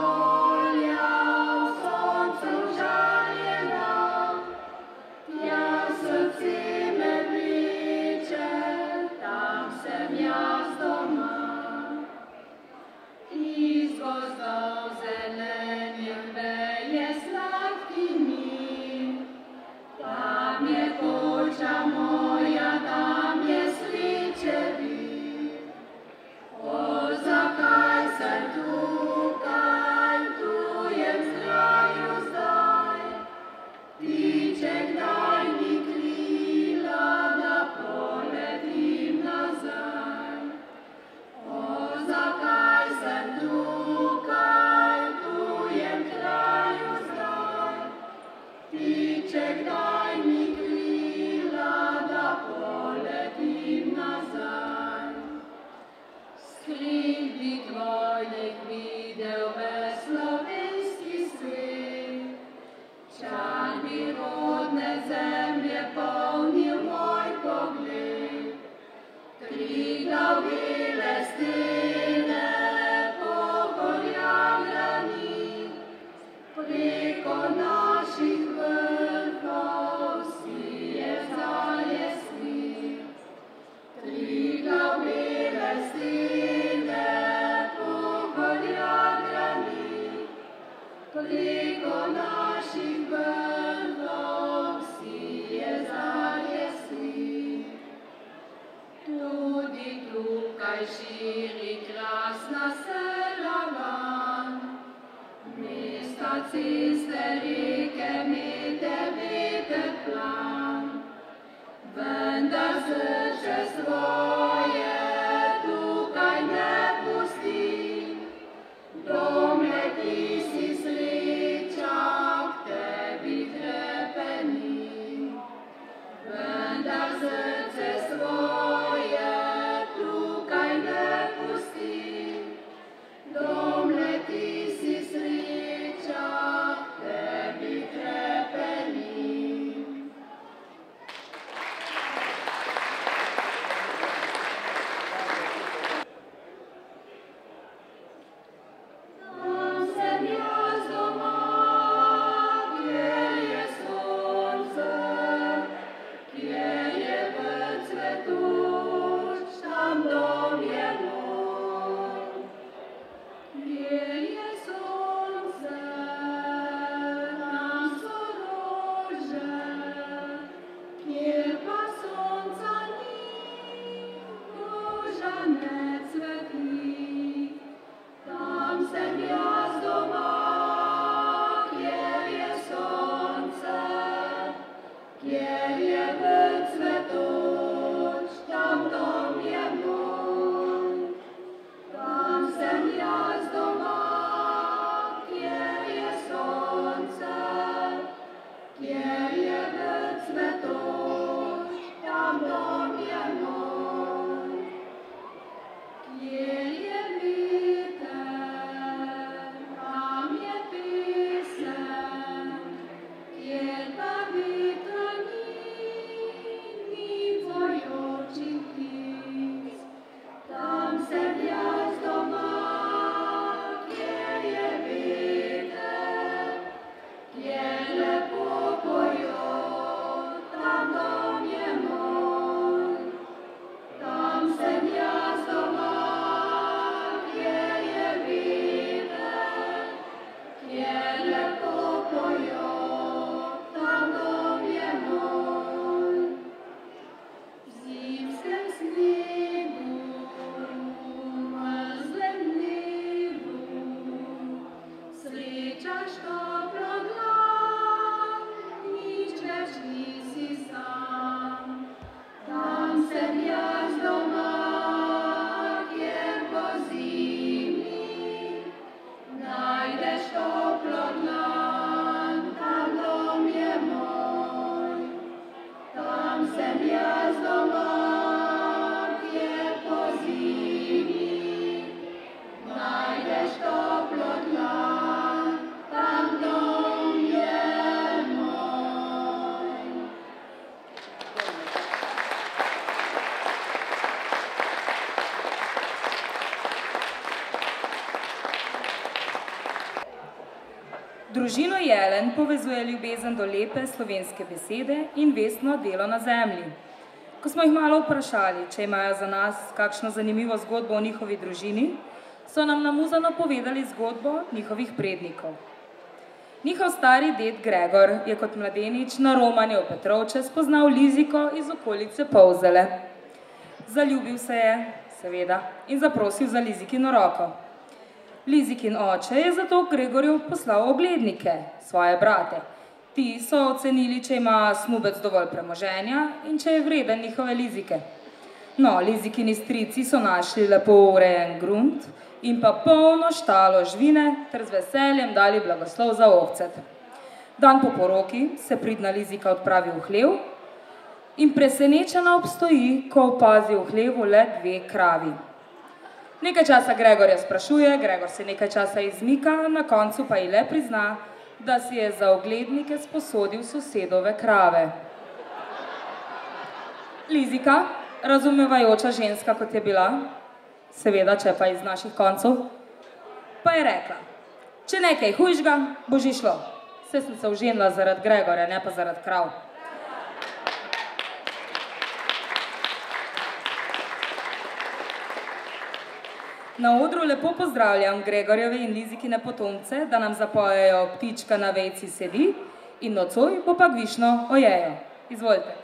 Družino Jelen povezuje ljubezen do lepe slovenske besede in vestno delo na zemlji. Ko smo jih malo vprašali, če imajo za nas kakšno zanimivo zgodbo o njihovi družini, so nam namuzano povedali zgodbo njihovih prednikov. Njihov stari ded Gregor je kot mladenič na romanju v Petrovče spoznal Liziko iz okolice Polzele. Zaljubil se je, seveda, in zaprosil za Lizikino roko. Lizikin oče je zato Gregorju poslal oglednike, svoje brate. Ti so ocenili, če ima snubec dovolj premoženja in če je vreden njihove Lizike. No, Lizikini strici so našli lepo urejen grunt in pa polno štalo žvine ter z veseljem dali blagoslov za ovcet. Dan po poroki se pridna Lizika odpravi v hlev in presenečena obstoji, ko opazi v hlevu le dve kravi. Nekaj časa Gregorja sprašuje, Gregor se nekaj časa izmika, na koncu pa ji le prizna, da si je za oglednike sposodil sosedove krave. Lizika, razumevajoča ženska, kot je bila, seveda, če pa iz naših koncev, pa je rekla, če nekaj hujšga, bo že šlo. Saj sem se oženila zaradi Gregorja, ne pa zaradi krav. Na odru lepo pozdravljam Gregorjeve in Lizikine potomce, da nam zapojejo Ptička na vejci sedi in nocoj bo pa gvišno ojejo. Izvolite.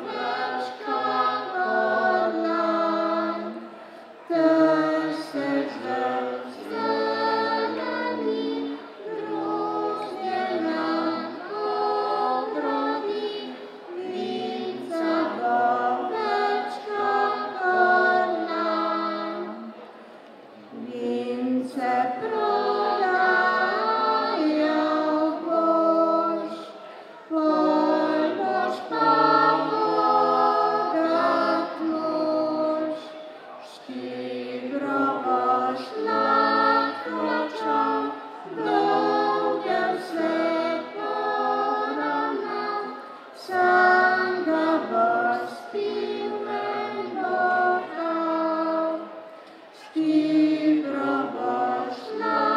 Search se prodajal boš, pol boš pa bogat mož, štibro boš nakročal, dolge vse poravnal, sam ga boš spil en bokal, štibro boš nakročal.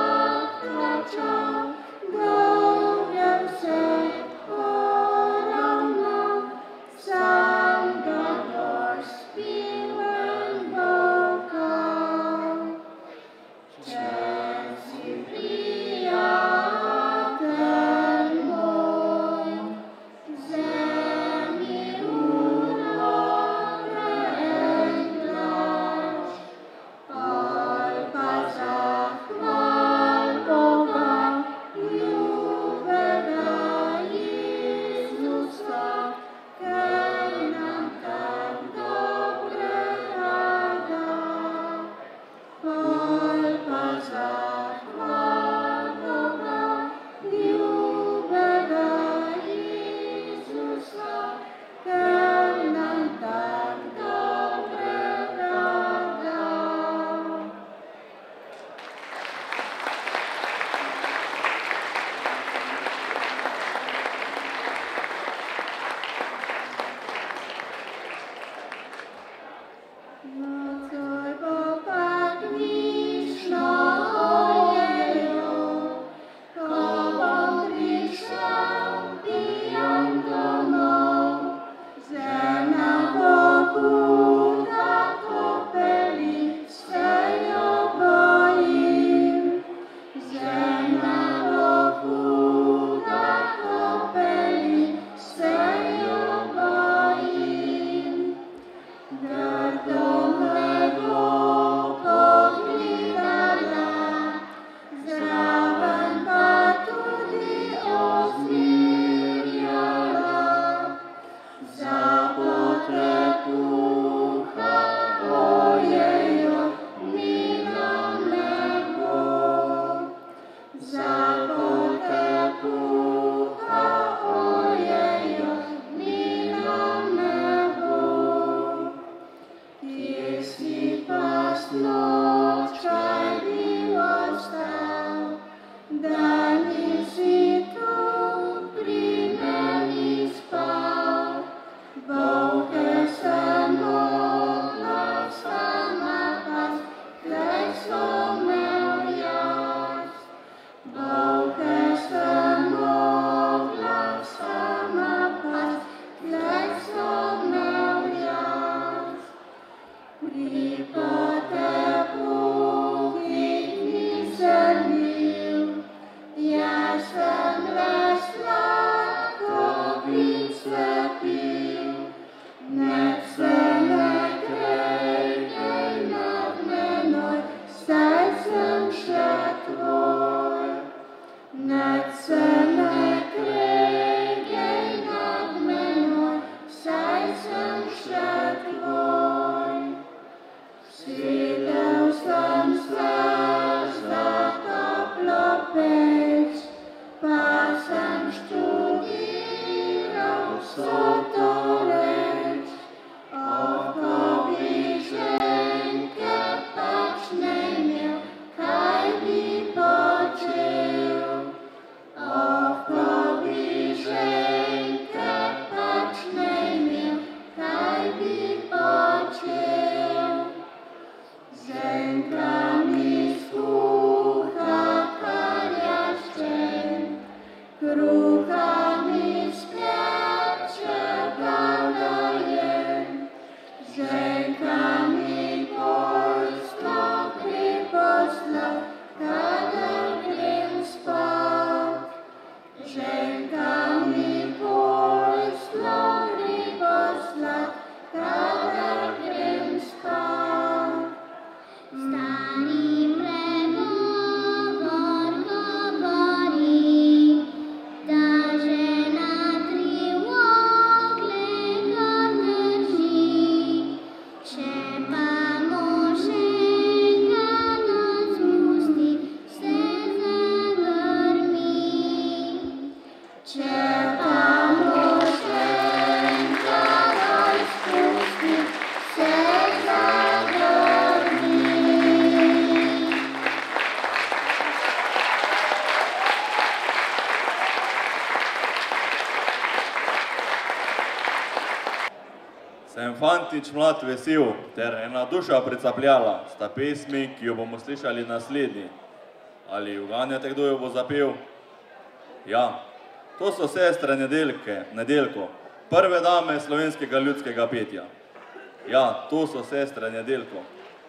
Matič mlad vesel ter ena duša pricapljala sta pesmi, ki jo bomo slišali naslednji. Ali uganjate, kdo jo bo zapel? Ja, to so sestre Nedeljke, Nedeljko, prve dame slovenskega ljudskega petja. Ja, to so sestre Nedeljko.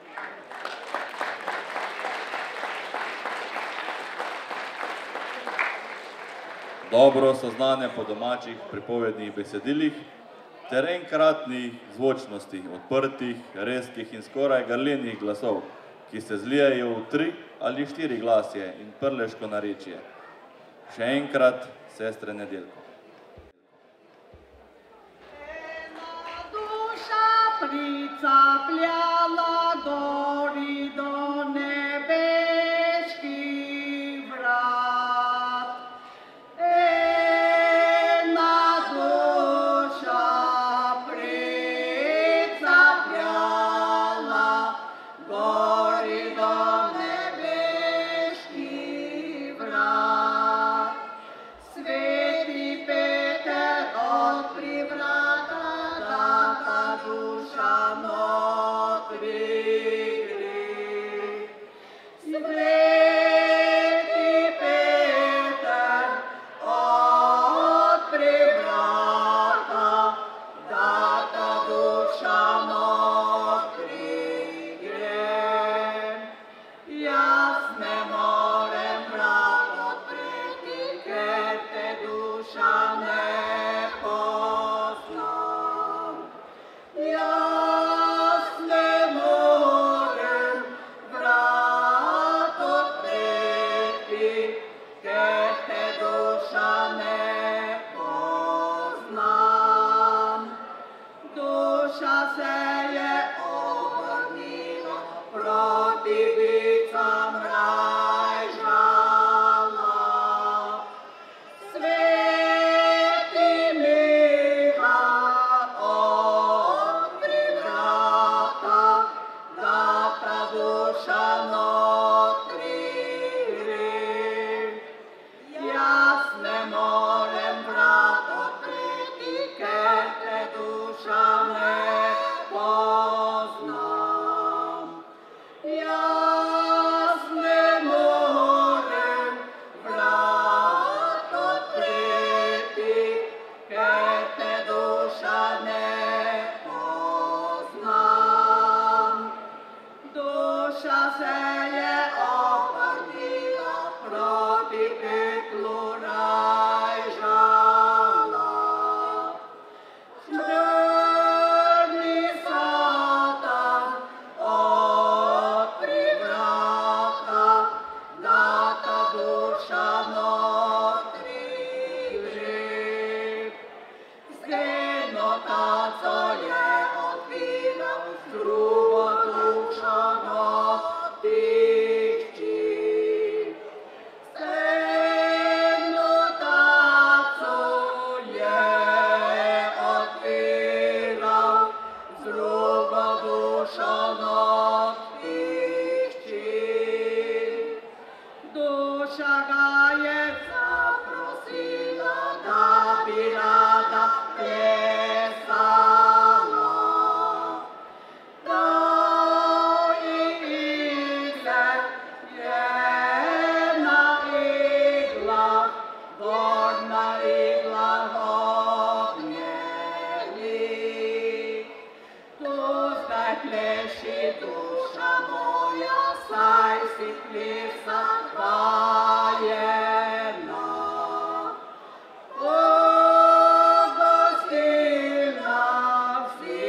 Dobro so znane po domačih pripovednih besedilih ter enkratnih zvočnosti, odprtih, rezkih in skoraj grlenih glasov, ki se zlijajo v tri ali štiri glasje in prleško narečje. Še enkrat, sestre Nedeljko. Ena duša pricapljala gori do nebeških vrat. Ena duša pricapljala gori do nebeških vrat. Sveti Peter odpri vrata, da ta duša notri gre. Sveti Peter odpri vrata, da ta duša notri gre. Jaz ne morem vrat odpreti, ker te duša ne poznam. Jaz ne morem vrat odpreti, ker te duša ne poznam. Duša se je obrnila proti vicam rajžala. Sveti Miha odpri vrata, da ta duša notri gre. Jaz ne morem vrat odpreti, ker te duša ne poznam. Jaz ne morem vrat odpreti, ker te duša ne poznam. Duša se je obrnila proti peklu rajžala. Črni Satan odpri vrata, da ta duša notri gre. Zgledno taco je odpiral, z drugo dušo notri hči. Zgledno taco je odpiral, z drugo dušo notri hči. Duša ga je zaprosila, da bi rada plesala. Dal ji igle, je na iglah, gornja igla ognjenih. Tu zdaj pleši, duša moja, saj si plesa vajena. O, gostilna, si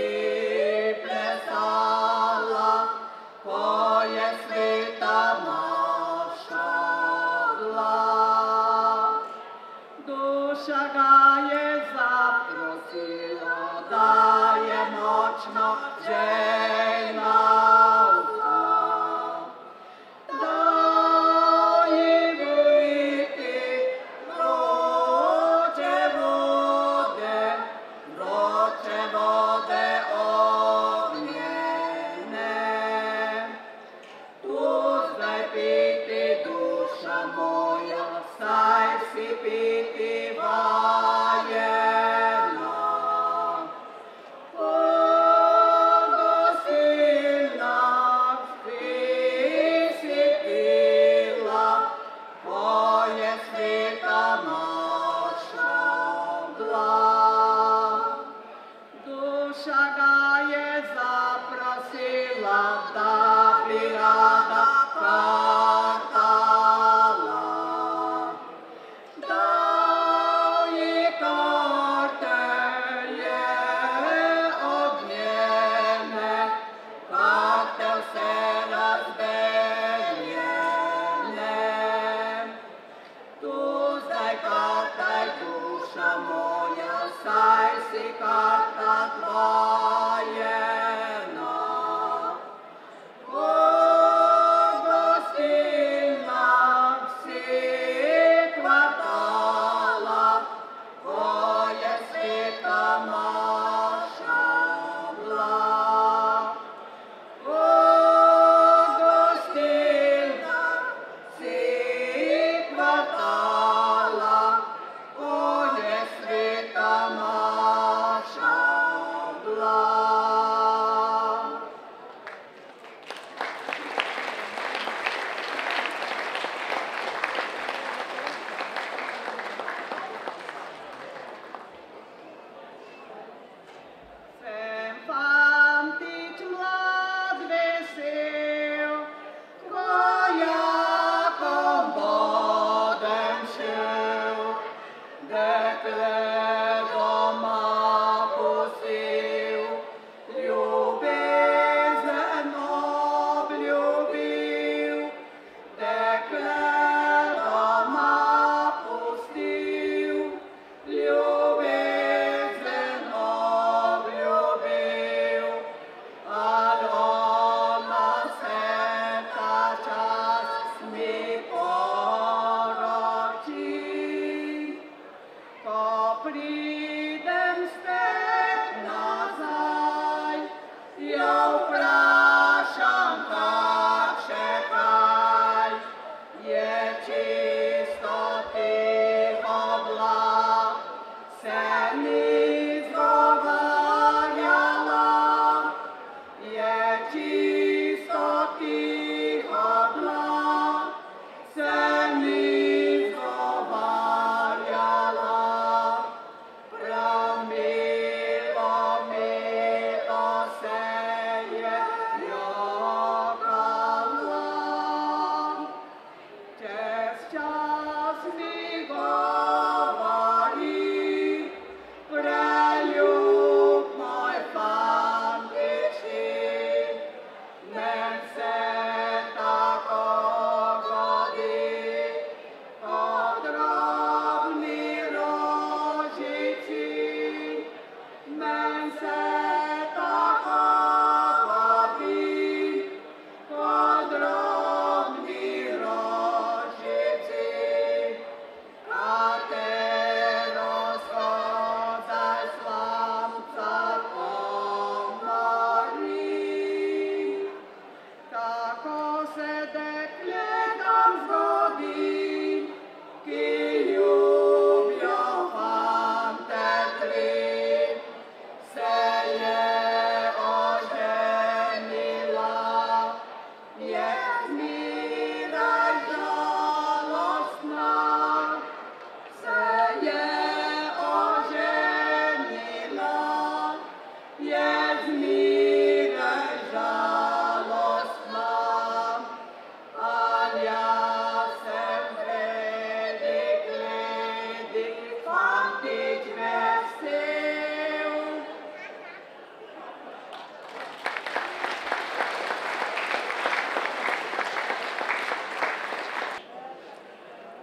plesala, ko je sveta maša bila. Duša ga je zaprosila, da je močno žejna vsa. Dal ji vojiti vroče vode, vroče vode ognjene. Tu zdaj piti, duša moja, saj si piti vajena. O,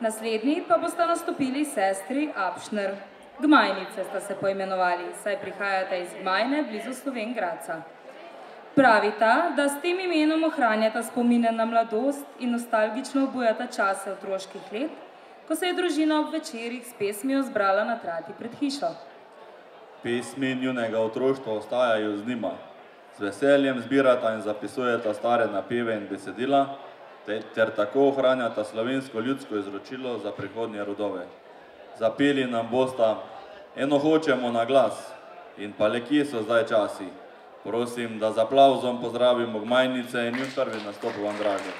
Naslednji pa bosta nastopili sestri Apšner. Gmajnice sta se poimenovali, saj prihajata iz Gmajne, blizu Slovenj Gradca. Pravita, da s tem imenom ohranjata spomine na mladost in nostalgično obujata čase otroških let, ko se je družina ob večerih s pesmijo zbrala na trati pred hišo. Pesmi njunega otroštva ostajajo z njima. Z veseljem zbirata in zapisujeta stare napeve in besedila, ter, ter tako ohranjata slovensko ljudsko izročilo za prihodnje rodove. Zapeli nam bosta Eno hočemo na glas in pa Le kje so zdaj časi. Prosim, da z aplavzom pozdravimo Gmajnice in njun prvi nastop v Andražu.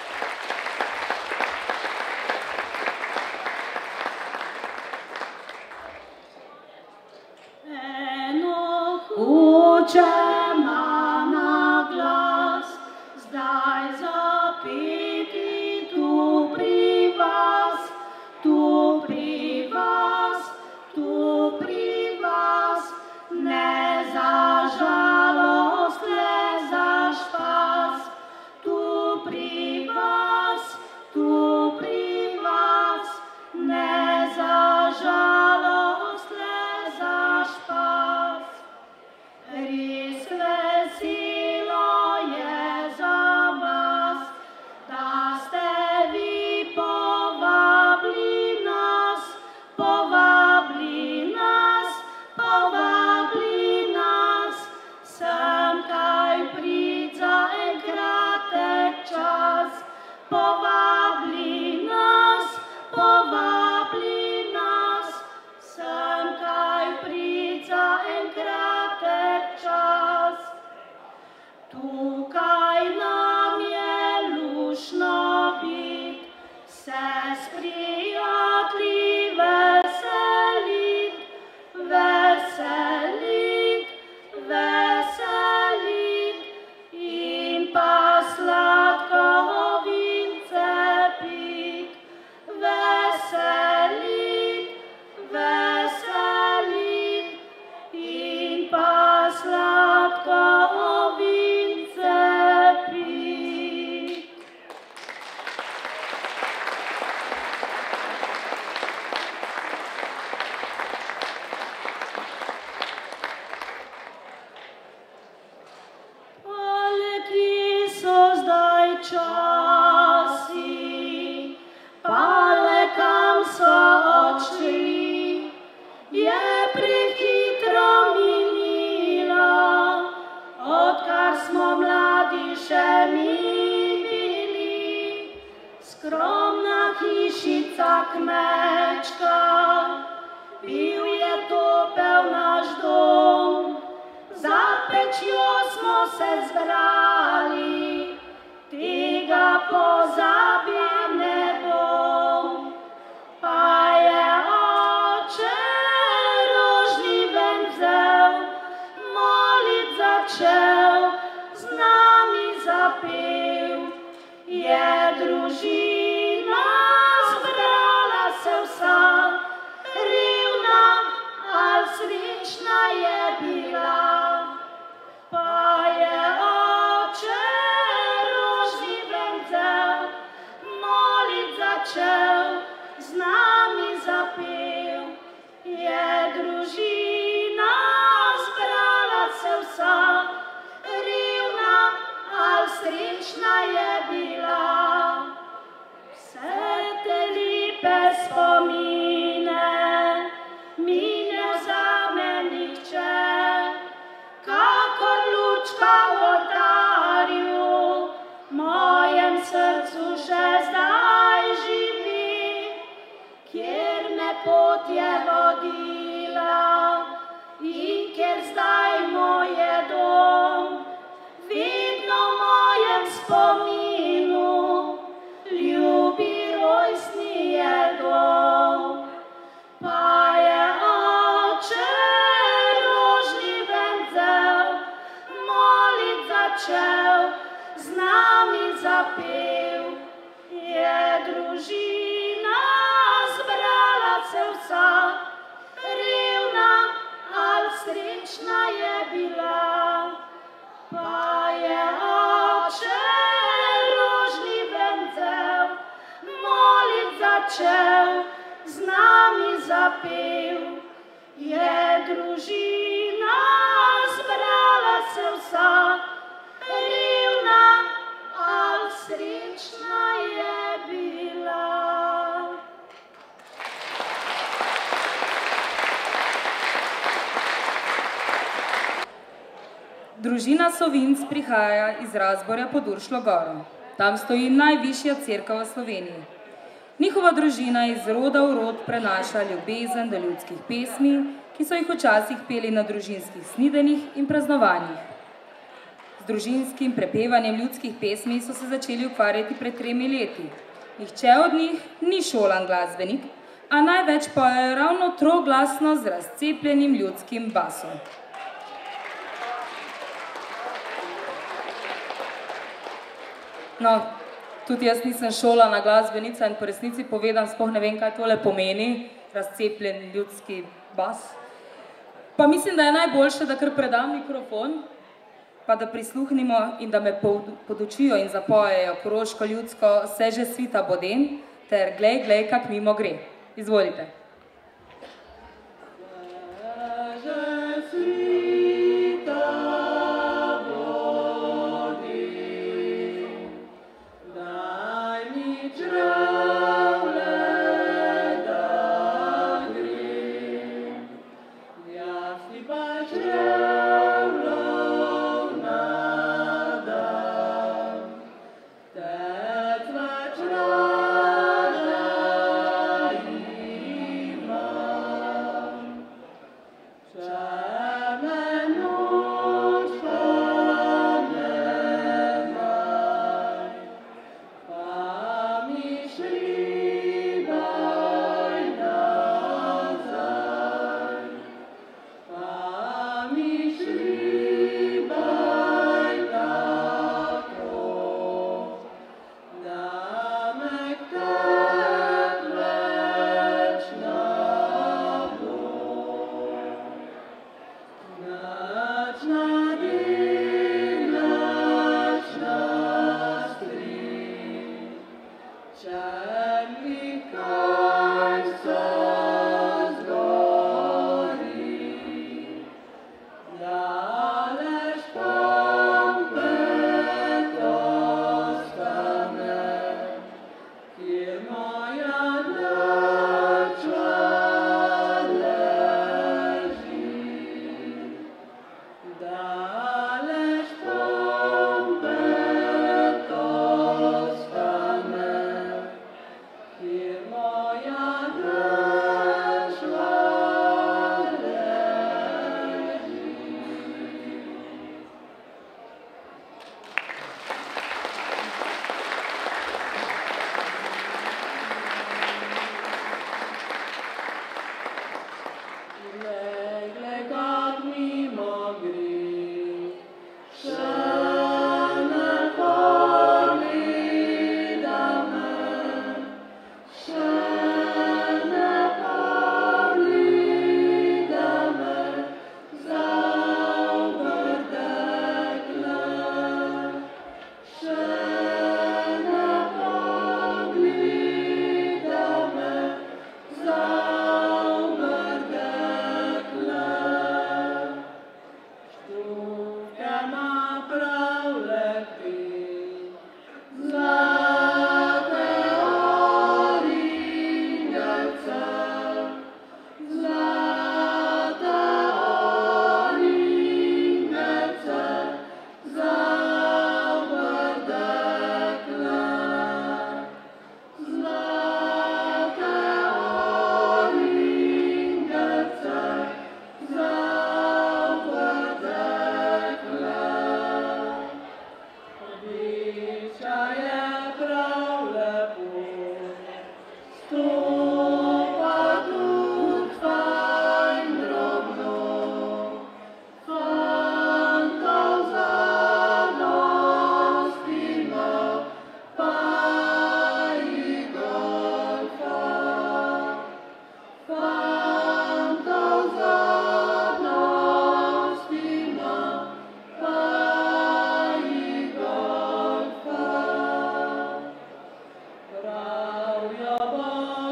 Eno hočemo na glas, zdaj zapeti tu pri vas, tu pri vas, tu pri vas, ne za žalost, ne za špas, tu pri vas, tu pri vas, ne za žalost, ne za špas. Res veselo je za vas, da ste vi povabili nas, povabili nas, povabili nas, sem kaj prid za en kratek čas. Povabili nas, povabili nas, sem kaj prid za en kratek čas. Tukaj nam je luštno bit, se s prijatelji veselit, veselit, veselit in pa sladko vince pit. Veselit, veselit in pa sladko vince pit. Ale kje so zdaj časi, pale kam so odšli, je prehitro minilo, odkar smo mladi še mi bili. Skromna hišica kmečka, bil je topel naš dom, za pečjo smo se zbrali, tega pozabim ne bom. Pa je oče rožni ven vzel, molit začel, z nami zapel. Je družina zbrala se vsa, revna ali srečna je bila. Pa je oče rožni ven vzel, molit začel, z nami zapel. Je družina zbrala se vsa, revna ali srečna je bila. Vse te lepe spomine mi ne vzame nihče, kakor lučka v oltarju, mojem srcu še zdaj živi. Kjer me pot je vodila in kjer zdaj moj je dom, vedno v mojem spominu ljubi rojstni je dom. Pa je oče rožni ven vzel, molit začel, z nami zapel. Je družina zbrala se vsa, revna ali srečna je začel, z nami zapel. Je družina zbrala se vsa, revna, a srečna je bila. Družina Sovinc prihaja iz Razborja pod Uršljo goro. Tam stoji najvišja cerkev v Sloveniji. Njihova družina iz roda v rod prenaša ljubezen do ljudskih pesmi, ki so jih včasih peli na družinskih snidenjih in praznovanjih. Z družinskim prepevanjem ljudskih pesmi so se začeli ukvarjati pred tremi leti. Nihče od njih ni šolan glasbenik, a največ pojejo ravno troglasno z razcepljenim ljudskim basom. No, tudi jaz nisem šolana glasbenica in po resnici povedam, sploh ne vem, kaj tole pomeni, razcepljen ljudski bas. Pa mislim, da je najboljše, da kar predam mikrofon, pa da prisluhnimo in da me podučijo in zapojejo koroško ljudsko Se že svita boden ter Glej, glej, kak mimo gre. Izvolite. Prav jo bo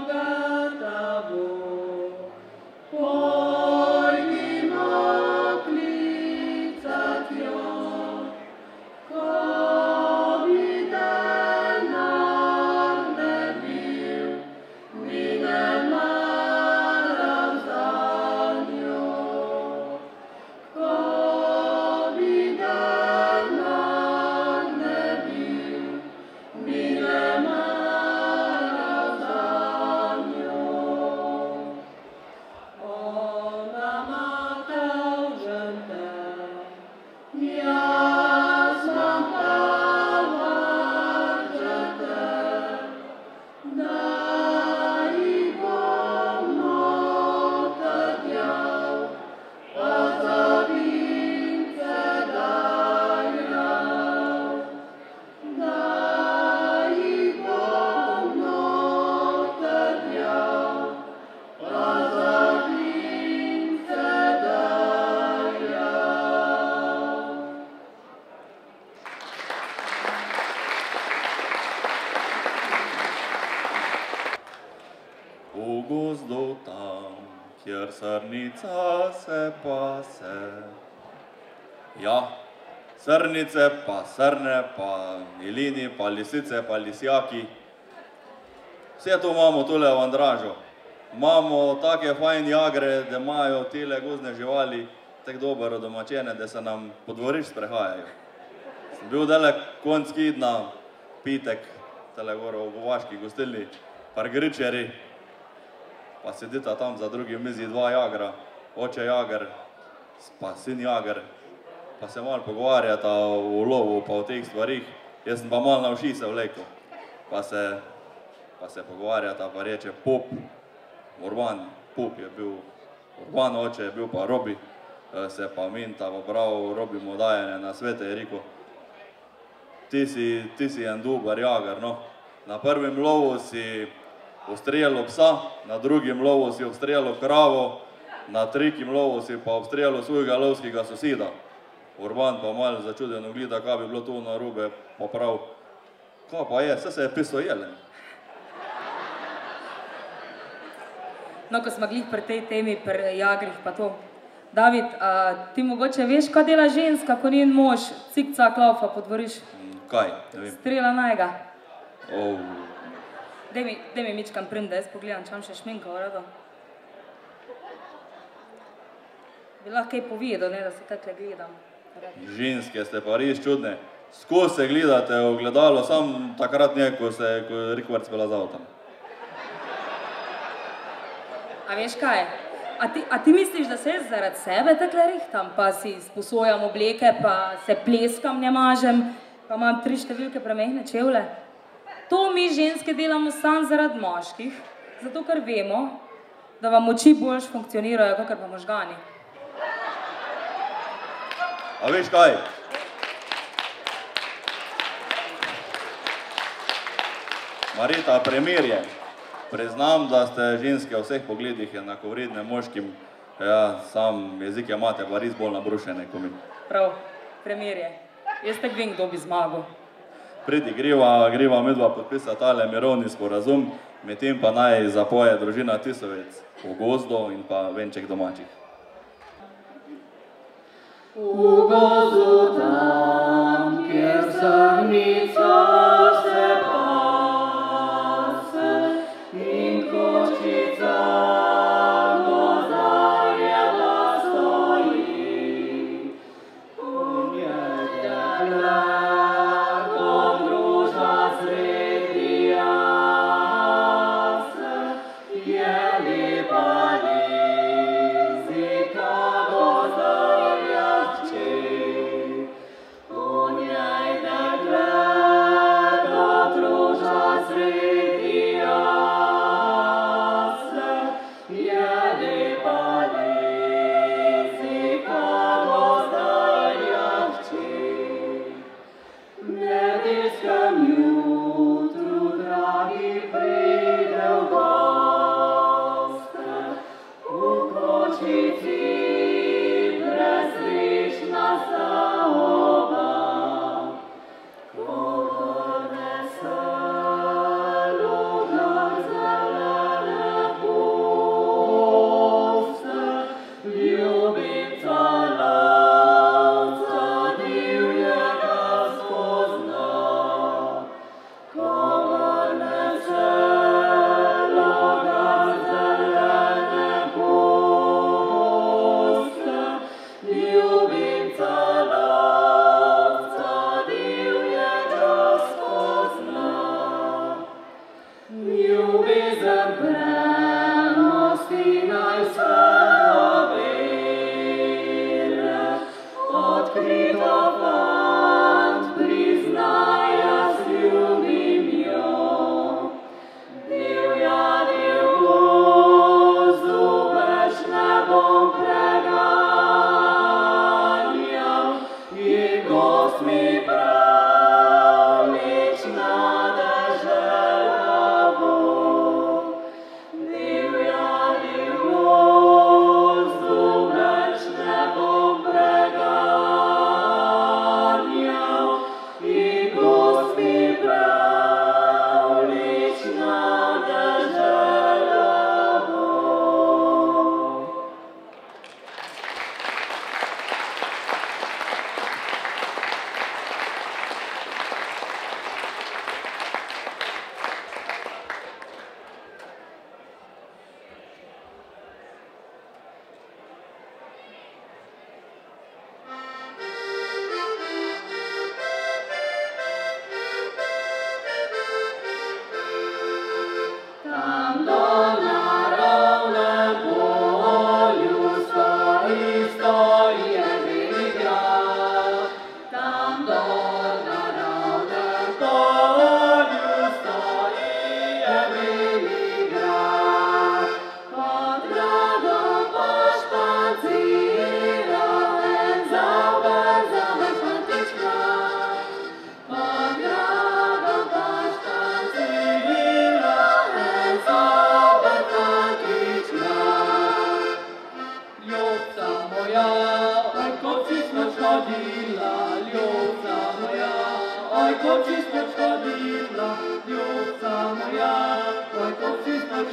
gozdu tam, kjer srnica se pase. Ja, srnice pa srne, pa jelini, pa lisice, pa lisjaki. Vse to imamo tole v Andražu. Imamo take fajn jagre, da imajo tele gozdne živali tako dobro domačene, da se nam po dvorišč sprehajajo. Sem bil dele konc kidna, pitek, tele gore v Govaški gostilni, par gričeri, pa sedita tam za drugim mizi dva jagra, oče jager, pa sin jager, pa se malo pogovarjata o lovu pa o teh stvarih. Jaz sem pa malo na uši se vlekel, pa se, pa se pogovarjata, pa reče pop, Urban, pop je bil, Urban oče je bil pa Robi, se pa minta, pa prav Robi mu dajene na svete je rekel, ti si, ti si en dober jager, no. Na prvem lovu si obstrelil psa, na drugim lovu si obstrelil kravo, na tretjem lovu si pa obstrelil svojega lovskega soseda. Urban pa malo začudeno gleda, kaj bi bilo to narobe, pa prav, kaj pa je, vse se je piso jelen. No, ko smo glih pri tej temi, pri jagrih pa to. David, a, ti mogoče veš, kaj dela ženska, ko njen mož cik-cak laufa po dvorišču? Kaj? Ne vem. Strela najega. Oh. Daj mi, daj mi mičkam prim, da jaz pogledam, če vam še šminka v redu. Bi lahko kaj povedal, ne, da se takle gledam. Ženske ste pa res čudne. Skozi se gledate v gledalo, sam takrat ne, ko se ko je Rikvarc bila za avtom. A veš kaj? A ti, a ti misliš, da se jaz zaradi sebe takle rihtam, pa si sposojam obleke, pa se pleskam, ne mažem, pa imam tri številke premehne čevlje? To mi ženske delamo sam zaradi moških, zato ker vemo, da vam oči boljš funkcionirajo, kakor pa možgani. A veš kaj? Marita, premirje. Priznam, da ste ženske v vseh pogledih enakovredne moškim, ja, sam jezik je imate pa res bolj nabrušene kot mi. Prav, premirje. Jaz tak vem, kdo bi zmagal. Pridi, greva, greva midva podpisati tale mirovni sporazum, medtem pa naj zapoje družina Tisovec v gozdu in pa venček domačih. V gozdu tam, kjer srnica se pase in kočica gozdarjeva stoji, v njej dekle kot roža sredi jase, je lepa lizika gozdarja hči, v njej dekle kot roža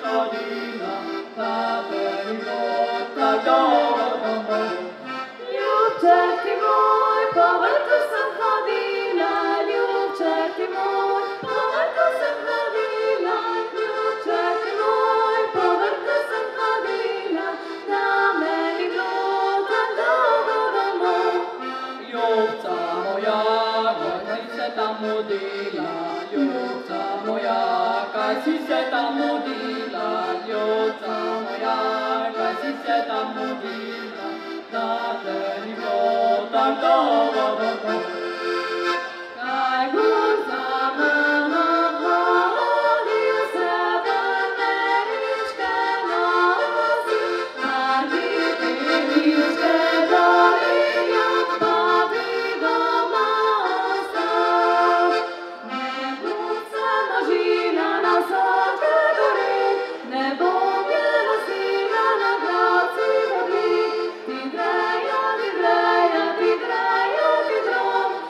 hodila, da te ni bilo tak dolgo domov. Ljubček ti moj, po vrtu sem hodila, ljubček ti moj, po vrtu sem hodila, ljubček ti moj, po vrtu sem hodila, da me ni bilo tak dolgo domov. Ljubca moja, kaj si se tam modila, ljubca moja, kaj si se tam modila, ljubca moja, kaj si se tam modila, da te ni bilo tak dolgo domov. Kaj Bog za mano hodil se v meričke nosi, a niti ničke dolinja, pa bi doma ostal. Ne bom se možila na vsake gori, ne bom jela sina na glavci vodi, ti greja, ti greja, ti greja, ti drom,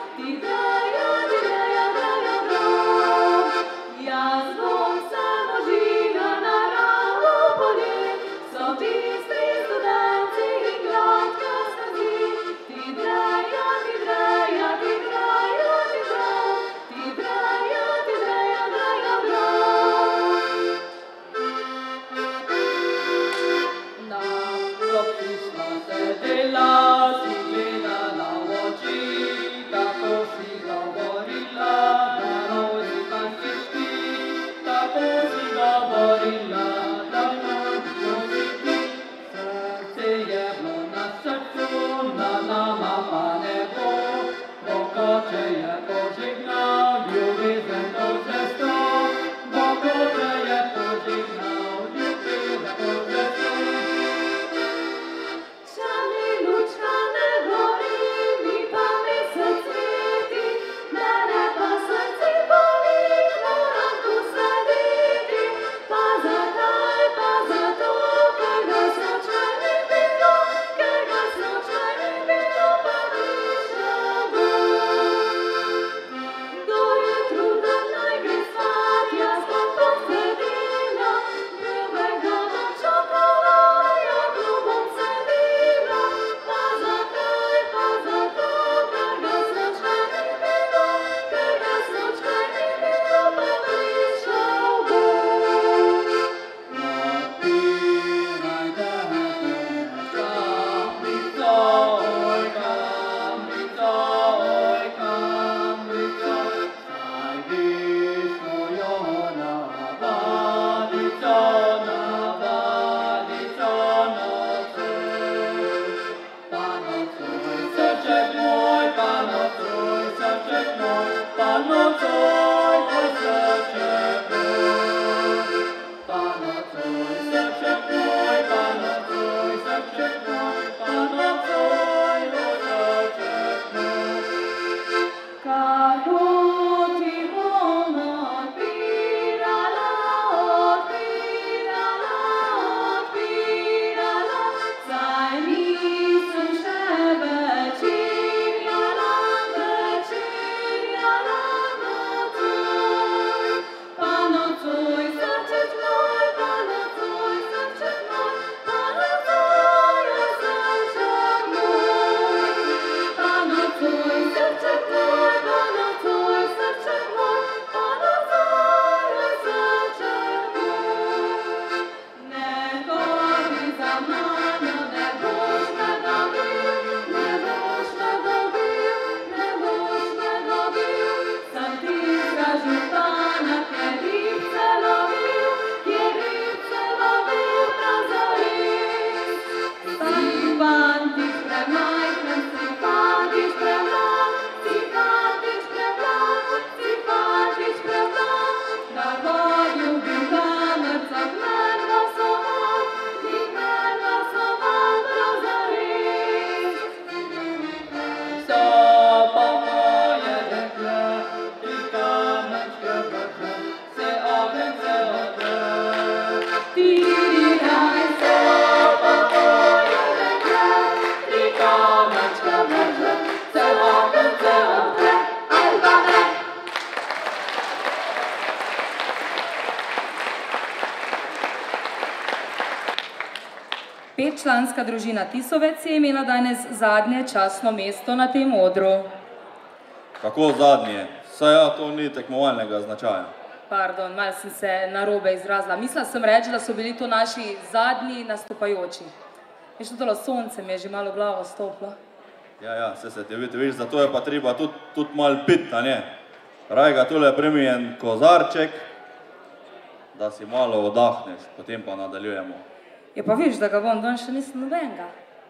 Petčlanska družina Tisovec je imela danes zadnje častno mesto na tem odru. Kako zadnje? Saj ja, to ni tekmovalnega značaja. Pardon, malo sem se narobe izrazila. Mislila sem reči, da so bili to naši zadnji nastopajoči. Veš, to tolo sonce mi je že malo glavo stopilo. Ja, ja, se se te vidi, viš, zato je pa treba tudi, tudi malo pit, a ne? Raj ga tole primi en kozarček, da si malo odahneš, potem pa nadaljujemo. Je pa viš, da ga bom don še nisem nobenega.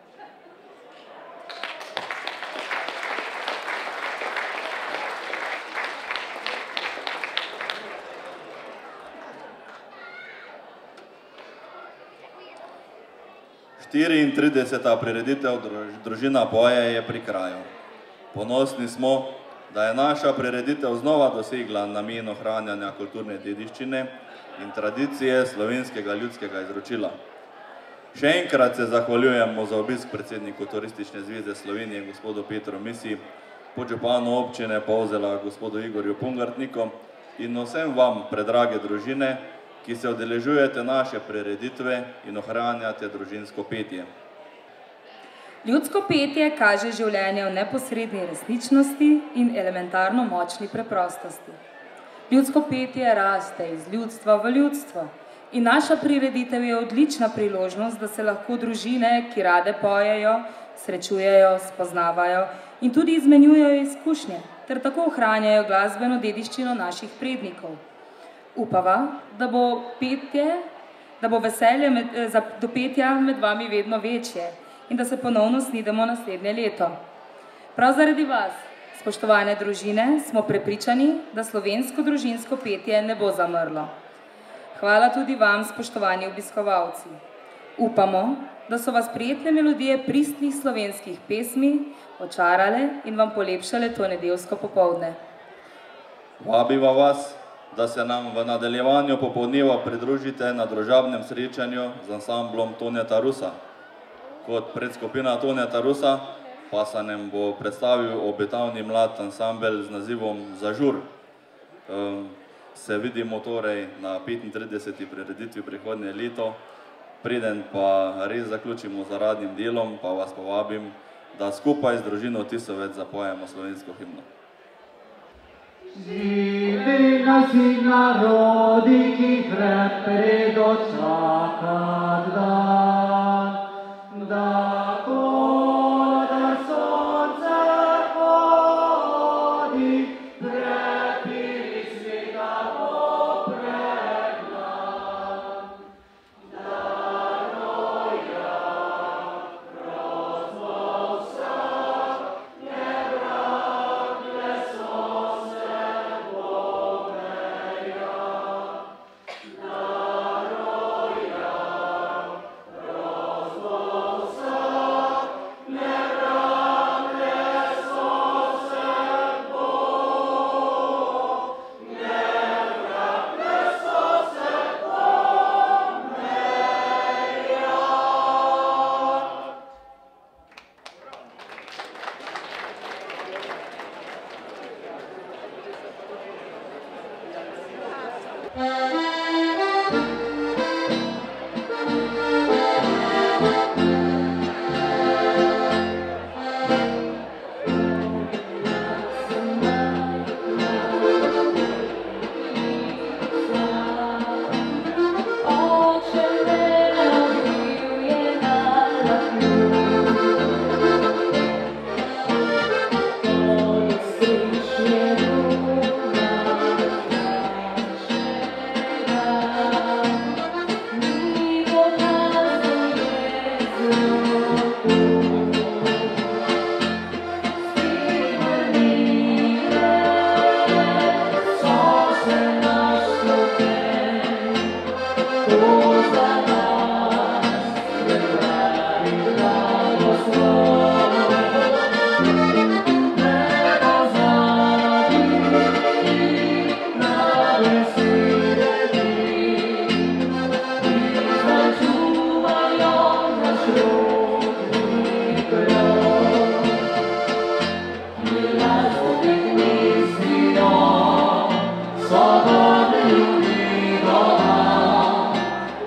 štiriintrideseta prireditev Družina poje je pri kraju. Ponosni smo, da je naša prireditev znova dosegla namen ohranjanja kulturne dediščine in tradicije slovenskega ljudskega izročila. Še enkrat se zahvaljujemo za obisk predsedniku Turistične zveze Slovenije, gospodu Petru Misi, podžupanu občine Polzela, gospodu Igorju Pungartniku in vsem vam, predrage družine, ki se udeležujete naše prireditve in ohranjate družinsko petje. Ljudsko petje kaže življenje v neposredni resničnosti in elementarno močni preprostosti. Ljudsko petje raste iz ljudstva v ljudstvo in naša prireditev je odlična priložnost, da se lahko družine, ki rade pojejo, srečujejo, spoznavajo in tudi izmenjujejo izkušnje, ter tako ohranjajo glasbeno dediščino naših prednikov. Upava, da bo petje, da bo veselje med, za, do petja med vami vedno večje in da se ponovno snidemo naslednje leto. Prav zaradi vas, spoštovane družine, smo prepričani, da slovensko družinsko petje ne bo zamrlo. Hvala tudi vam, spoštovani obiskovalci. Upamo, da so vas prijetne melodije pristnih slovenskih pesmi očarale in vam polepšale to nedeljsko popoldne. Vabiva vas, da se nam v nadaljevanju popoldneva pridružite na družabnem srečanju z ansamblom Toneta Rusa. Kot predskupina Toneta Rusa pa se nam bo predstavil obetavni mlad ansambel z nazivom Zažur. Um, se vidimo torej na petintrideseti prireditvi prihodnje leto. Preden pa res zaključimo z radnim delom, pa vas povabim, da skupaj z družino Tisovec zapojemo slovensko himno. Živi naši narodi, ki hrep dočaka dan, da koda sonce hodi, prepili sveta bo pregnan. Daroja, prosmo vsak, ne vragle so se Bogeja. Daroja, prosmo vsak, ne vragle so se Bogeja. Ne vragle so se Bogeja. Oče me rodil je na lahnu, on srečje luna našega. Nivo nas je zrodu, spremenile so se naš sloven. To za nas je pravi blagoslov. Ne pozabi na vesele dni, ki začuvajo naš rodni krov. Ki nas potegnijo, so dobri ljudi doma,